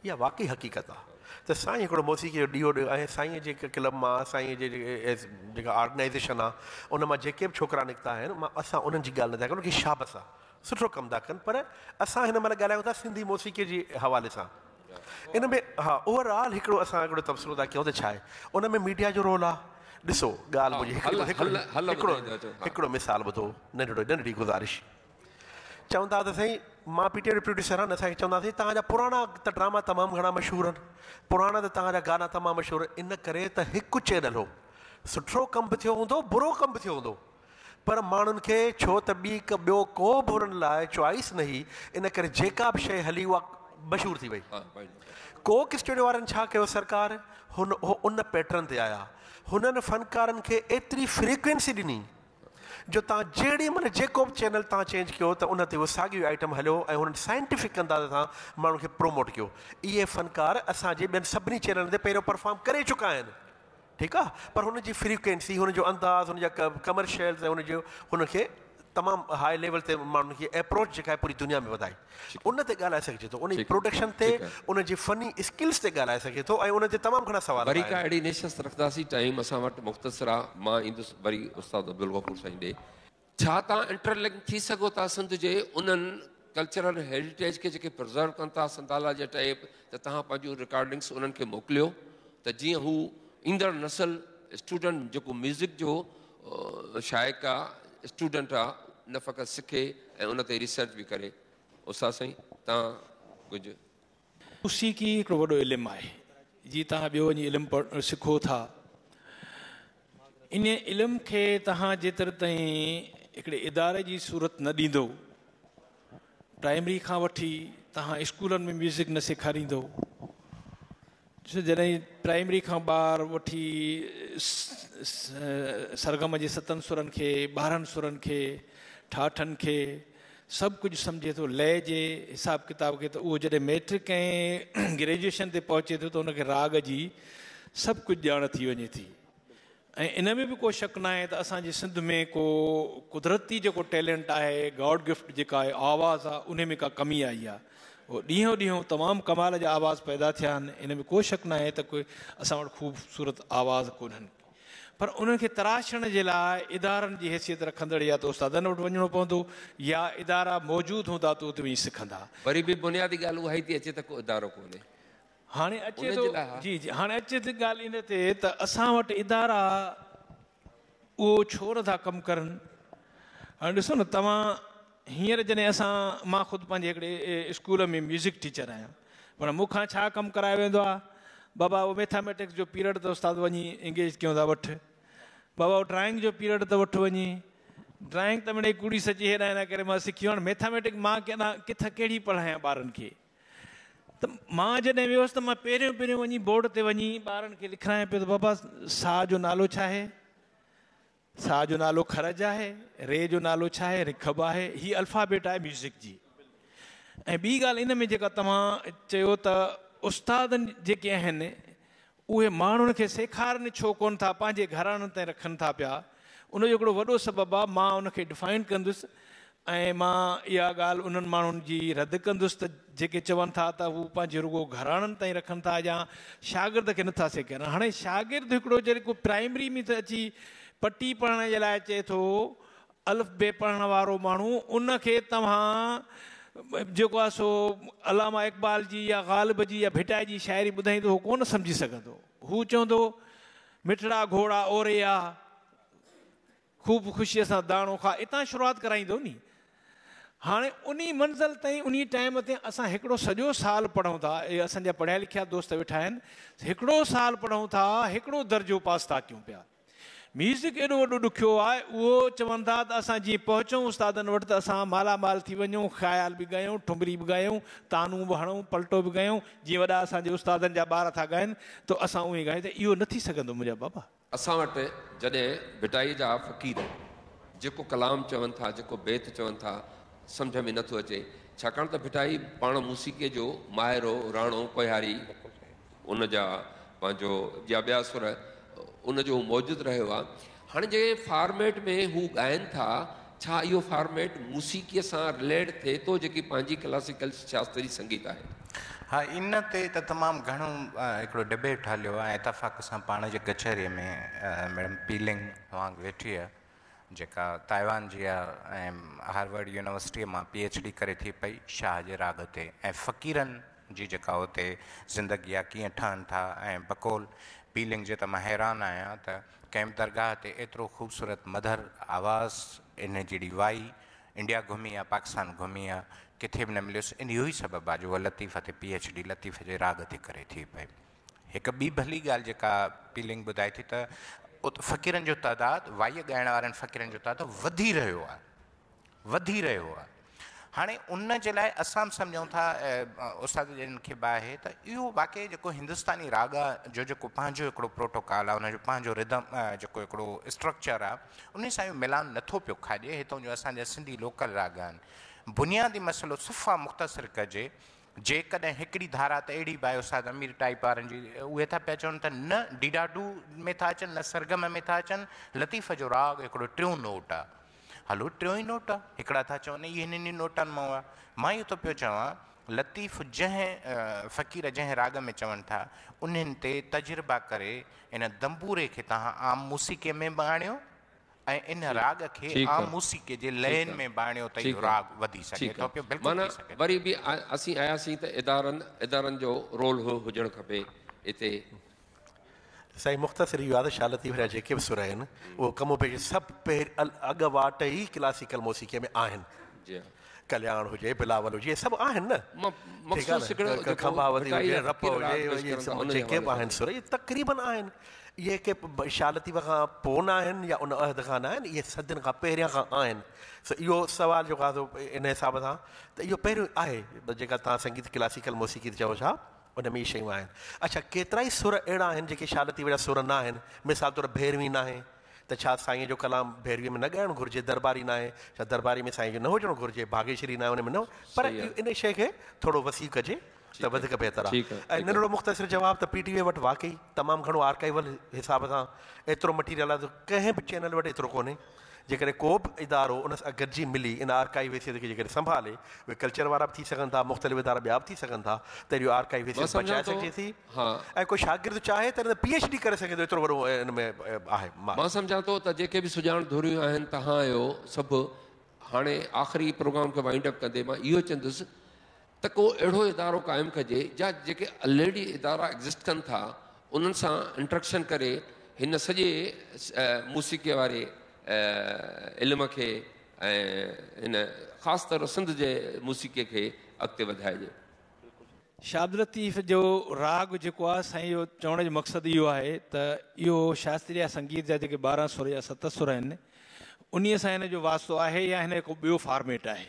इहा वाक़ई हक़ीक़त आहे त साईं हिकिड़ो मौसीक़ी जो ॾींहों ॾियो ऐं साईं जे क्लब मां साईं जे जेका ऑर्गेनाइज़ेशन आहे उन मां जेके बि छोकिरा निकिता आहिनि मां असां उन्हनि जी ॻाल्हि नथा कयूं उनखे शाबस आहे सुठो कमु था कनि पर असां हिन महिल ॻाल्हायूं था सिंधी मौसीक़ीअ जे हवाले सां इन में हा ओवरऑल हिकिड़ो असां हिकिड़ो तबसरो था कयूं त छा आहे उन में मीडिया जो रोल आहे ॾिसो ॻाल्हि मुंहिंजी हिकिड़ो हिकिड़ो मिसाल ॿुधो नंढिड़ो नंढड़ी गुज़ारिश चवंदा त साईं मां पी टी जो प्रोड्यूसर आहे न असांखे चवंदासीं तव्हांजा पुराणा त ड्रामा तमामु घणा मशहूरु आहिनि पुराणा त तव्हांजा गाना तमामु मशहूरु इन करे त हिकु चैनल हो सुठो कमु बि थियो हूंदो बुरो कमु बि थियो हूंदो पर माण्हुनि खे छो त ॿी क ॿियो को बि हुननि लाइ चॉइस न हुई इन करे जेका बि शइ हली उहा मशहूरु थी वई कोक स्टूडियो वारनि छा कयो सरकार हुन उन पैटर्न ते आया हुननि फ़नकारनि खे एतिरी फ्रीक्वेंसी ॾिनी जो तव्हां जहिड़ी महिल जेको बि चैनल तव्हां चेंज कयो त उन ते उहो साॻियो आइटम हलियो ऐं हुननि साइंटिफिक अंदाज़ सां माण्हुनि खे प्रोमोट कयो इहे फ़नकार असांजे ॿियनि सभिनी चैनलनि ते पहिरियों परफॉर्म करे चुका आहिनि ठीकु आहे पर हुनजी फ्रीक्वेंसी हुनजो अंदाज़ हुनजा कमर्शियल्स ऐं हुनजो हुनखे तमामु हाई लेवल ते माण्हुनि खे अप्रोच जेका आहे पूरी दुनिया में वधाई उन ते ॻाल्हाए सघिजे थो उन प्रोडक्शन ते उनजी फनी स्किल्स ते ॻाल्हाए सघे थो ऐं उन ते तमामु घणा सवाल वरी का अहिड़ी निशस्त रखंदासीं टाइम असां वटि मुख़्तसिर आहे मां ईंदुसि वरी उस्ताद अब्दुल गफूर साईं ॾे छा तव्हां इंटरलिंक थी सघो था सिंध जे उन्हनि कल्चरल हेरिटेज खे जेके प्रिज़र्व कनि था संताला जे टाइप त तव्हां पंहिंजूं रिकॉर्डिंग्स उन्हनि खे मोकिलियो त जीअं हू ईंदड़ नसल स्टूडेंट जेको म्यूज़िक जो शाइक़ आहे स्टूडेंट आहे न फ़क़ति सिखे ऐं उन ते रिसर्च बि करे उस्ताद साईं तव्हां कुझु मौसीक़ी हिकिड़ो वॾो इल्मु आहे जीअं तव्हां ॿियो वञी इल्मु पढ़ सिखो था इन इल्म खे तव्हां जेतिरे ताईं हिकिड़े इदारे जी सूरत न ॾींदो प्राइमरी खां वठी तव्हां स्कूलनि में म्यूज़िक न सेखारींदो जॾहिं प्राइमरी खां ॿार वठी सरगम जे सतनि सुरनि खे ॿारहनि सुरनि खे ठाठनि खे सभु कुझु सम्झे थो लय जे हिसाब किताब खे त उहो जॾहिं मैट्रिक ऐं ग्रेजुएशन ते पहुचे थो त उनखे राग जी सभु कुझु ॼाण थी वञे थी ऐं इन में बि को शक न आहे त असांजे सिंध में को कुदरती जेको टैलेंट आहे गॉड गिफ्ट जेका आहे आवाज़ु आहे उन में का कमी आई आहे उहो ॾींहों ॾींहों तमामु कमाल जा आवाज़ पैदा थिया आहिनि इन में को शक न आहे त कोई असां वटि ख़ूबसूरत आवाज़ कोन्हनि पर उन्हनि खे तराशण जे लाइ इदारनि जी हैसियत रखंदड़ या त उस्तादनि वटि वञिणो पवंदो या इदारा मौजूदु हूंदा त उते वञी सिखंदा वरी बि बुनियादी ॻाल्हि उहा ई थी अचे त को इदारो कोन्हे हाणे अचे थो जी जी हाणे अचे थी ॻाल्हि इन ते त असां वटि इदारा उहो छो नथा कमु करनि हाणे ॾिसो न तव्हां हींअर जॾहिं असां मां ख़ुदि पंहिंजे हिकिड़े स्कूल में म्यूज़िक टीचर आहियां पर मूंखां छा कमु करायो वेंदो आहे बाबा उहो मैथामेटिक्स जो पीरियड त उस्ताद वञी इंगेज कयूं था वठि बाबा उहो ड्राइंग जो पीरियड त वठि वञी ड्राइंग त मिड़ई कुड़ी सची हेॾा हिन करे मां सिखी हाणे मैथामेटिक्स मां केॾा किथां कहिड़ी पढ़ायां ॿारनि खे त मां जॾहिं वियोसि त मां पहिरियों पहिरियों वञी बोर्ड ते वञी ॿारनि खे लिखायां पियो त बाबा साह जो नालो छा आहे साह जो नालो खरज आहे रे जो नालो छा आहे रिखब आहे हीअ अल्फ़ाबेट आहे म्यूज़िक जी ऐं ॿी ॻाल्हि इन में जेका तव्हां चयो त उस्तादनि जेके आहिनि उहे माण्हुनि खे सेखारनि छो कोन था पंहिंजे घराणनि ताईं रखनि था पिया उनजो हिकिड़ो वॾो सबबु आहे मां उनखे डिफाइन कंदुसि ऐं मां इहा ॻाल्हि उन्हनि माण्हुनि जी रद्द कंदुसि त जेके चवनि था त हू पंहिंजे रुगो घराणनि ताईं रखनि था या शागिर्द खे नथा सेखारनि हाणे शागिर्द हिकिड़ो जेको प्राइमरी में त अची पटी पढ़ण जे लाइ चए थो अल्फ़ बे पढ़ण वारो माण्हू उनखे तव्हां जेको आहे सो अलामा इक़बाल जी या ग़ालिब जी या भिटाई जी शाइरी ॿुधाईंदो उहो कोन सम्झी सघंदो हू चवंदो मिठड़ा घोड़ा ओरे आ ख़ूब ख़ुशीअ सां दाणो खा इतां शुरूआति कराईंदो नी हाणे उन मंज़िल ताईं उन टाइम ते असां हिकिड़ो सॼो साल पढ़ूं था इहे असांजा पढ़िया लिखिया दोस्त वेठा आहिनि हिकिड़ो साल पढ़ूं था हिकिड़ो दर्जो पास था कयूं पिया म्यूज़िक एॾो वॾो ॾुखियो आहे उहो चवनि था त असां जीअं पहुचूं उस्तादनि वटि त असां मालामाल थी वञूं ख़्याल बि ॻायूं ठुमरी बि ॻायूं तानूं बि हणूं पलटो बि ॻायूं जीअं वॾा असांजे उस्तादनि जा ॿार था ॻाइनि त असां उहे ॻायूं त इहो न थी सघंदो मुंहिंजा बाबा असां वटि जॾहिं भिटाई जा फ़क़ीर जेको कलाम चवनि था जेको बेत चवनि था सम्झ में नथो अचे छाकाणि त भिटाई पाण मूसीक़ीअ जो माहिरो राणो कोहारी उन जा पंहिंजो या ॿिया सुर उनजो मौजूदु रहियो आहे हाणे जे फॉर्मेट में हू ॻाइनि था छा इहो फॉर्मेट मूसीक़ीअ सां रिलेट थिए थो जेकी पंहिंजी क्लासिकल शास्त्रीय संगीत आहे हाँ, इन ते त तमामु घणो हिकिड़ो डिबेट हलियो आहे। इतफ़ाक़ सां पाण जे कचहरीअ में मैडम पीलिंग वांग वेठी आहे, जेका ताइवान जी आहे ऐं हार्वर्ड यूनिवर्सिटीअ मां पी एच डी करे थी पई शाह जे राग ते, ऐं फ़क़ीरनि जी जेका हुते ज़िंदगी आहे कीअं ठहनि था। ऐं बकौल पीलिंग जे त मां हैरान आहियां त कंहिं बि दरगाह ते एतिरो ख़ूबसूरत मधुर आवाज़ इन जहिड़ी वाई, इंडिया घुमी आहे, पाकिस्तान घुमी आहे, किथे बि न मिलियुसि। इन इहो ई सबबु आहे जो उहा लतीफ़ ते पी एच डी लतीफ़ जे राग ते करे थी पई। हिकु ॿी भली ॻाल्हि जेका पीलिंग ॿुधाए थी त उत फ़क़ीरनि जो तइदादु, वाई ॻाइण वारनि फ़क़ीरनि जो तइदादु वधी रहियो आहे, वधी रहियो आहे। हाणे उन जे लाइ असां सम्झूं था, उस्ताद जिन खे बि आहे त इहो वाक़ई जेको हिंदुस्तानी राग आहे जो जेको पंहिंजो हिकिड़ो प्रोटोकॉल आहे, उनजो पंहिंजो रिदम जेको हिकिड़ो स्ट्रक्चर आहे, उन सां इहो मिलान नथो पियो खाॼे। हितां जो असांजा सिंधी लोकल राग आहिनि, बुनियादी मसइलो सफ़ा मुख़्तसिर कजे। जेकॾहिं हिकिड़ी धारा त अहिड़ी बि आहे उस्ताद अमीर टाइप वारनि जी, उहे था पिया चवनि त न डीडाडू में था अचनि, न सरगम में था अचनि, लतीफ़ जो राग हिकिड़ो टियों नोट आहे। हलो टियों ई नोट आहे, हिकिड़ा था चवनि इहे हिननि नोटनि मां आहे। मां इहो थो पियो चवां, लतीफ़ जंहिं फ़क़ीर जंहिं राग में चवनि था उन्हनि ते तजुर्बा करे इन दंबूरे खे तव्हां आम मूसीक़ीअ में बि आणियो ऐं इन राग खे आम मूसीक़े जे लयनि में बाणियो त इहो राग वधी सघे थो पियो। माना वरी बि असीं आयासीं त इदारनि इदारनि जो रोल हुजणु खपे हिते। साईं मुख़्तसिर इहो आहे त शाह लतीफ़ जा जेके बि सुर आहिनि उहो कमो पेश सभु पहिरीं अॻु वाट ई क्लासिकल मौसीक़ीअ में आहिनि। कल्याण हुजे, बिलावल हुजे, सभु आहिनि न, खंभावती हुजे, रप हुजे, जेके बि आहिनि सुर इहे तक़रीबन आहिनि। इहे के शाह लतीफ़ खां पोइ न आहिनि या उन अहद खां न आहिनि, इहे सदियुनि खां पहिरियां खां आहिनि। इहो सुवालु जेको आहे इन हिसाब सां त इहो पहिरियों आहे जेका तव्हां संगीत क्लासिकल मौसीक़ी चओ छा, उन में इहे शयूं आहिनि। अच्छा, केतिरा ई सुर अहिड़ा आहिनि जेके शाह लतीफ़ जा सुर न आहिनि। मिसाल तौरु भैरवी न आहे त छा साईं जो कलाम भैरवीअ में न ॻाइणु घुरिजे, दरबारी न आहे छा दरबारी में साईं जो न हुजणु घुरिजे, भाग्यश्री न आहे उन में न, पर इन शइ खे थोरो वसी कजे त वधीक बहितर आहे। ऐं नंढिड़ो मुख़्तसिर जवाबु त पीटीवी वटि वाक़ई तमामु घणो आर्काइवल हिसाब सां एतिरो मटीरियल आहे त कंहिं बि चैनल वटि एतिरो कोन्हे। जेकॾहिं को बि इदारो उन सां गॾिजी मिली इन आर्काइव हैसियत खे जेकॾहिं संभाले, उहे कल्चर वारा बि थी सघनि था, मुख़्तलिफ़ इदारा ॿिया बि थी सघनि था, त इहो आर्काइव हैसियत बचाए सघिजे थी। ऐं कोई शागिर्द चाहे त पी एच डी करे सघे थो, एतिरो वॾो हिन में आहे। मां सम्झां थो त जेके बि सुञाण धुरियूं आहिनि तव्हां जो सभु, हाणे आख़िरी प्रोग्राम खे वाइंड अप कंदे मां इहो चवंदुसि त को अहिड़ो इदारो क़ाइमु कजे जा जेके ऑलरेडी इदारा एग्ज़िस्ट कनि था उन्हनि सां इंट्रैक्शन करे हिन सॼे मूसीक़ीअ वारे इल्म खे ऐं हिन ख़ासि तौरु सिंध जे मूसीक़ीअ खे अॻिते वधाइजे। शाह अब्दुल लतीफ़ जो राग जेको आहे साईं, इहो चवण जो मक़सदु इहो आहे त इहो शास्त्रीय संगीत जा जेके ॿारहं सुर या सत सुर आहिनि उन सां हिन जो वास्तो आहे या हिन जो ॿियो फॉर्मेट आहे।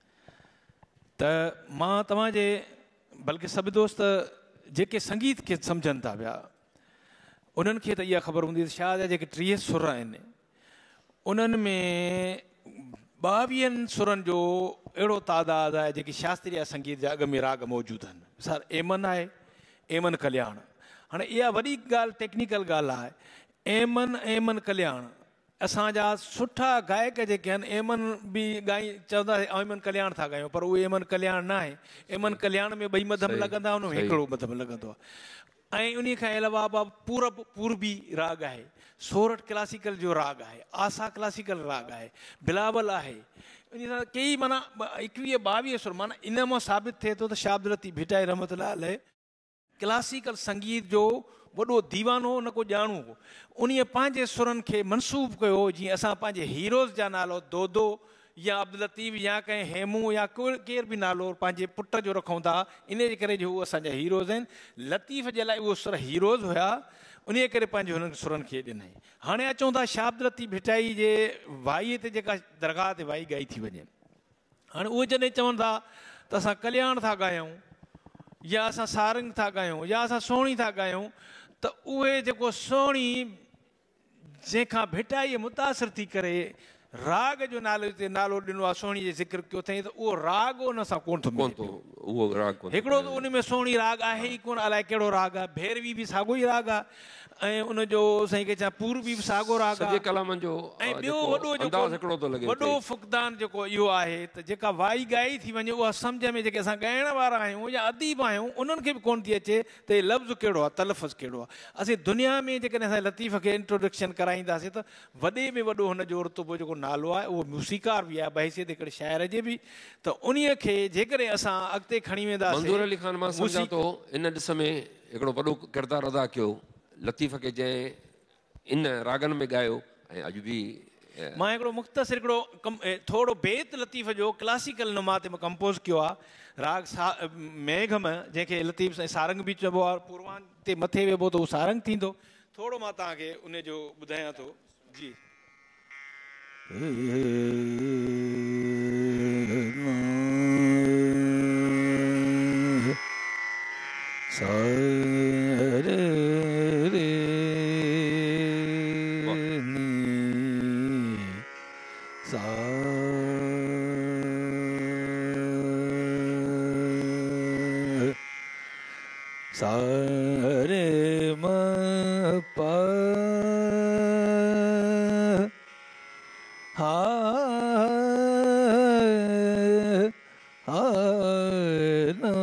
त मां तव्हांजे बल्कि सभु दोस्त जेके संगीत खे सम्झनि था पिया उन्हनि खे त इहा ख़बर हूंदी त शाह जा जेके टीह सुर आहिनि उन्हनि में ॿावीहनि सुरनि जो अहिड़ो तादादु आहे जेके शास्त्रीय संगीत जा अॻ में राग मौजूदु आहिनि। सर एमन आहे, एमन कल्याण। हाणे इहा वॾी ॻाल्हि टेक्निकल ॻाल्हि आहे। एमन एमन कल्याण असांजा सुठा गायक जेके आहिनि एमन बि ॻाई चवंदा एमन कल्याण था ॻायूं, पर उहे एमन कल्याण न आहे। एमन कल्याण में ॿई मधम लॻंदा, उन में हिकिड़ो मधम लॻंदो आहे। ऐं उन खां अलावा पूरब पूर्वी राग आहे, सोरठ क्लासिकल जो राग आहे, आसा क्लासिकल राग आहे, बिलावल आहे। इन सां कई माना एकवीह ॿावीह सुर, माना इन मां साबित थिए थो त शाह अब्दुल लतीफ़ भिटाई रहमतुल्लाह अलैह क्लासिकल संगीत जो वॾो दीवानो हो, न को ॼाणू हो। उन पंहिंजे सुरनि खे मनसूब कयो, जीअं असां पंहिंजे हीरोज़ जा नालो दोदो या अब्दुल लतीफ़ या कंहिं हेमू या केर बि नालो पंहिंजे पुट जो रखूं था, इन जे करे जो उहे असांजा हीरोज़ आहिनि। लतीफ़ जे लाइ उहे सुर हीरोज़ हुया, उन करे पंहिंजे हुननि सुरनि खे ॾिनई। हाणे अचूं था शाह अब्दुल लतीफ़ भिटाई जे वाईअ ते जेका दरगाह ते वाई ॻाई थी वञे। हाणे उहे जॾहिं चवनि था त असां कल्याण था ॻायूं या असां सारंग था ॻायूं या असां सोणी था ॻायूं, त उहे जेको सोणी जंहिंखां भिटाई मुतासिर थी करे राग जो नालो हिते नालो ॾिनो आहे, सोणी जे ज़िक्र कयो अथई, त उहो राग उन सां कोन थो उहो राग कोन हिकिड़ो त उन में सोणी राग आहे ई कोन, अलाए कहिड़ो राग आहे। भैरवी बि साॻियो ई राग आहे ऐं उनजो साईं के छा पूर्वी बि साॻियो राग आहे। सॼे कलामनि जो ऐं ॿियो वॾो जेको हिकिड़ो थो लॻे वॾो फुक़दान जेको इहो आहे त जेका वाई ॻाई थी वञे उहा सम्झ में जेके असां ॻाइण वारा आहियूं या अदीब आहियूं उन्हनि खे बि कोन थी अचे त हे लफ़्ज़ कहिड़ो आहे, तलफ़ुज़ कहिड़ो आहे। असीं दुनिया में जेकॾहिं असां लतीफ़ खे इंट्रोडक्शन कराईंदासीं त वॾे में वॾो हुनजो रुतबो जेको नालो आहे उहो मूसीकार बि आहे बहैसियत हिकिड़े शाइर जे बि। त उन्हीअ खे जेकॾहिं असां अॻिते खणी वेंदासीं। मंज़ूर अली खान मां सम्झां थो इन ॾिस में हिकिड़ो वॾो किरदारु अदा कयो लतीफ़ खे जंहिं इन रागनि में ॻायो ऐं अॼु बि मां हिकिड़ो मुख़्तसिर हिकिड़ो कम थोरो बेत लतीफ़ जो क्लासिकल नुमा ते मां कंपोज़ कयो आहे राग सा मेघम, जंहिंखे लतीफ़ सां सारंग बि चइबो आहे। पूर्वान ते मथे वेबो त उहो सारंग थींदो। थोरो मां तव्हांखे उनजो ॿुधायां थो जी। सारे म प हा हा ना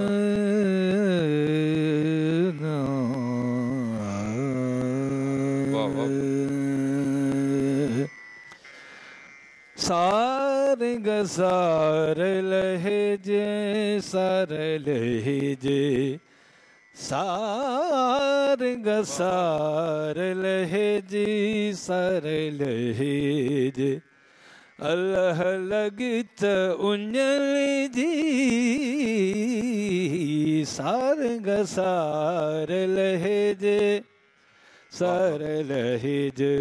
सारे ग सार लहजे सार लहजे सार ग सार लहजे सार लहजे अल्लाह लगित उंजल जी सार ग सार लहजे सार लहजे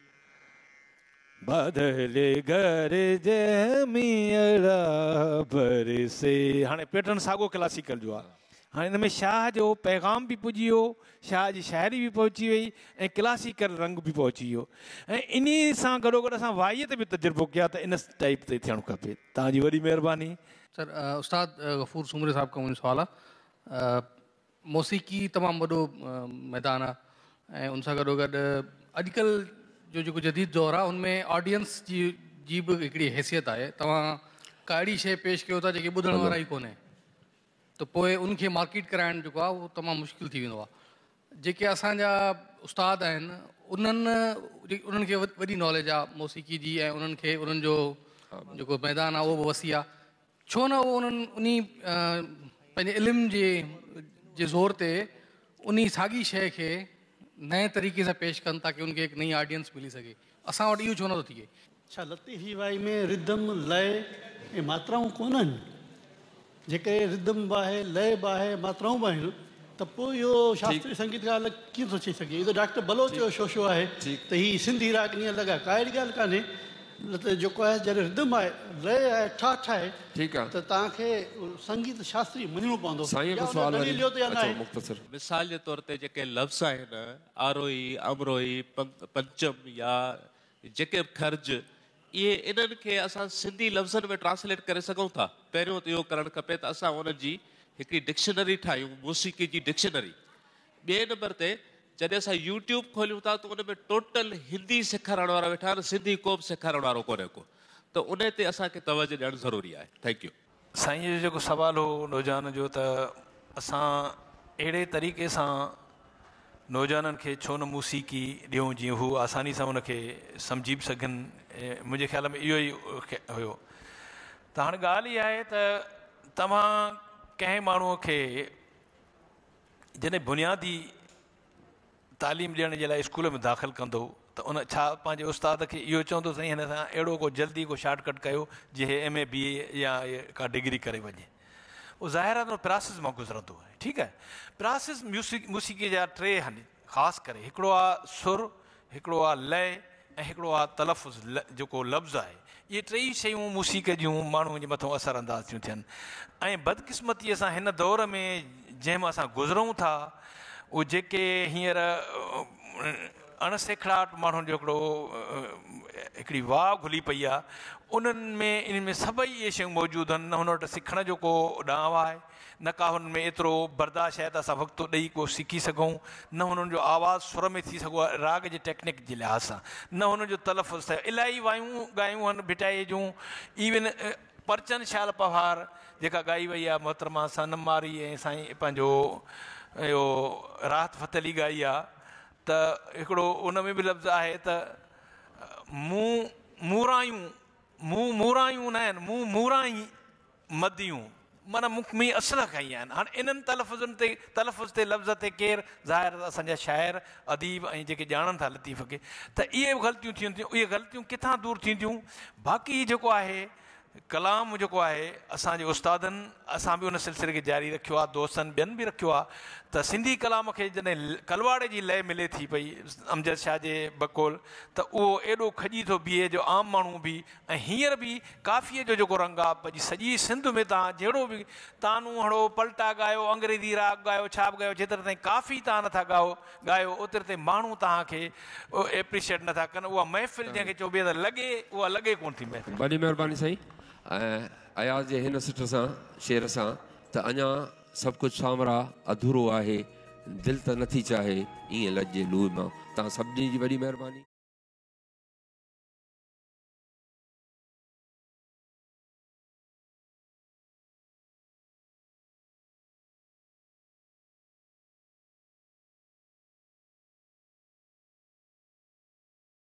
बदले घर जमीअड़ा बरसे। हाणे पैटर्न साॻियो क्लासिकल जो आहे। हाणे हिन में शाह जो पैगाम बि पुॼी वियो, शाह जी शाइरी बि पहुची वई ऐं क्लासिकल रंग बि पहुची वियो ऐं इन सां गॾोगॾु असां वाईअ ते बि तजुर्बो कया त इन टाइप ते थियणु खपे। तव्हांजी वॾी महिरबानी। सर उस्ताद गफ़ूर सुमरे साहब का मुंहिंजो सुवालु आहे। मौसीक़ी तमामु वॾो मैदान आहे ऐं उन सां गॾोगॾु अॼुकल्ह जो जेको जदीद दौरु आहे उनमें ऑडियंस जी जी बि हिकिड़ी हैसियत आहे। तव्हां का अहिड़ी शइ पेश कयो था जेके ॿुधण वारा ई कोन्हे त पोइ उनखे मार्केट कराइणु जेको आहे उहो तमामु मुश्किल थी वेंदो आहे। जेके असांजा उस्ताद आहिनि उन्हनि उन्हनि खे वॾी नॉलेज आहे मौसीक़ी जी ऐं उन्हनि खे उन्हनि जो जेको मैदान आहे उहो बि वसी आहे। छो न उहो उन्हनि उन पंहिंजे इल्म जे जे ज़ोर ते उन साॻी शइ खे नए तरीक़े सां पेश कनि ताकी उनखे हिकु नई ऑडियंस मिली सघे। असां वटि इहो छो नथो थिए? छा लतीफ़ी वाई में रिदम लय ऐं मात्राऊं कोन्हनि? जेकॾहिं रिदम बि आहे लय बि आहे मात्राऊं बि आहिनि त पोइ इहो शास्त्रीय संगीत खां अलॻि कीअं थो थी सघे? इहो त डॉक्टर बलोच जो शो शो आहे त हीअ सिंधी राग ईअं लॻा का अहिड़ी ॻाल्हि कान्हे। न त जेको आहे जॾहिं रिदम आहे लय आहे ठाठ आहे ठीकु आहे त तव्हांखे संगीत शास्त्री मञिणो पवंदो। मिसाल जे तौर ते जेके लफ़्ज़ आहिनि आरोही अमरोही पंचम या जेके बि खर्ज इहे इन्हनि खे असां सिंधी लफ़्ज़नि में ट्रांसलेट करे सघूं था। पहिरियों त इहो करणु खपे त असां उन जी हिकिड़ी डिक्शनरी ठाहियूं, मौसीक़ी जी डिक्शनरी। ॿिए नंबर ते जॾहिं असां यूट्यूब खोलियूं था त उन में टोटल हिंदी सेखारण वारा वेठा आहिनि, सिंधी को बि सेखारण वारो कोन्हे को। त उन ते असांखे तवजो ॾियणु ज़रूरी आहे। Thank you. साईं जो जेको सुवालु हो नौजवान जो त असां अहिड़े तरीक़े सां नौजवाननि खे छो न मौसीक़ी ॾियूं जीअं हू आसानी सां उनखे सम्झी बि सघनि। मुंहिंजे ख़्याल में इहो ई हुयो। त हाणे ॻाल्हि इहा आहे त तव्हां कंहिं माण्हूअ खे जॾहिं बुनियादी तालीम ॾियण जे लाइ स्कूल में दाख़िल कंदो त उन छा पंहिंजे उस्ताद खे इहो चवंदो साईं हिन सां अहिड़ो को जल्दी को शॉर्टकट कयो जंहिं एम ए बी ए या का डिग्री करे वञे। उहो ज़ाहिर आहे त प्रोसेस मां गुज़रंदो आहे। ठीकु आहे। प्रोसेस म्यूसिक मौसीक़ी जा टे आहिनि ख़ासि करे। हिकिड़ो आहे सुर, हिकिड़ो आहे लय ऐं हिकिड़ो आहे तलफ़ुज़ जेको लफ़्ज़ आहे। इहे टई शयूं मौसीक़े जूं माण्हुनि जे मथां असर अंदाज़ थियूं थियनि। ऐं बदकिस्मतीअ सां हिन दौर में जंहिंमां असां गुज़रूं था उहे जेके हींअर अणसेखड़ाट माण्हुनि जो हिकिड़ो हिकिड़ी वाह घुली पई आहे उन्हनि में इन में सभई इहे शयूं मौजूदु आहिनि। न हुन वटि सिखण जो को ॾांव आहे, न का हुन में एतिरो बर्दाश्त आहे त असां वक़्तु ॾेई को सिखी सघूं, न हुननि जो आवाज़ु सुर में थी सघो आहे राग जे टेक्निक जे लिहाज़ सां, न हुन जो तलफ़ुज़ थिए। इलाही वायूं ॻायूं आहिनि भिटाई जूं, इवन परचन शाल पहार जेका ॻाई वई आहे मोहतरमा सनम मारी ऐं साईं पंहिंजो इहो राहत फ़तेह अली ॻाई आहे, त हिकिड़ो उन में बि लफ़्ज़ आहे त मूं मूरायूं मूं मूरायूं न आहिनि, मूं मूराई मदियूं, माना मुख में असुल खई आहिनि। हाणे इन्हनि तलफ़ुज़नि ते तलफ़ुज़ ते लफ़्ज़ ते केरु ज़ाहिर असांजा शाइर अदीब ऐं जेके ॼाणनि था लतीफ़ खे, त इहे ग़लतियूं थियनि थियूं। इहे ग़लतियूं किथां दूरि थींदियूं? बाक़ी जेको आहे कलाम जेको आहे असांजे उस्तादनि असां बि उन सिलसिले खे जारी रखियो आहे, दोस्तनि ॿियनि बि रखियो आहे, त सिंधी कलाम खे जॾहिं कलवाड़े जी लय मिले थी पई अमजद शाह जे बकोल, त उहो एॾो खॼी थो बीहे जो आम माण्हू बि। ऐं हींअर बि काफ़ीअ जो जेको रंग आहे भई सॼी सिंध में तव्हां जहिड़ो बि तानू हणो, पलटा ॻायो, अंग्रेज़ी राग ॻायो, छा बि ॻायो, जेतिरे ताईं काफ़ी तव्हां नथा ॻायो ॻायो ओतिरे ताईं माण्हू तव्हांखे एप्रिशिएट नथा कनि। उहा महफ़िल जंहिंखे चइबी आहे त लॻे, उहा लॻे कोन थी महफ़िल। वॾी महिरबानी साईं। ऐं अयाज़ जे हिन सिट सां शेर सां त अञा सभु कुझु सामरा अधूरो आहे, दिलि त नथी चाहे ईअं लॼे लूह मां। तव्हां सभिनी जी वॾी महिरबानी।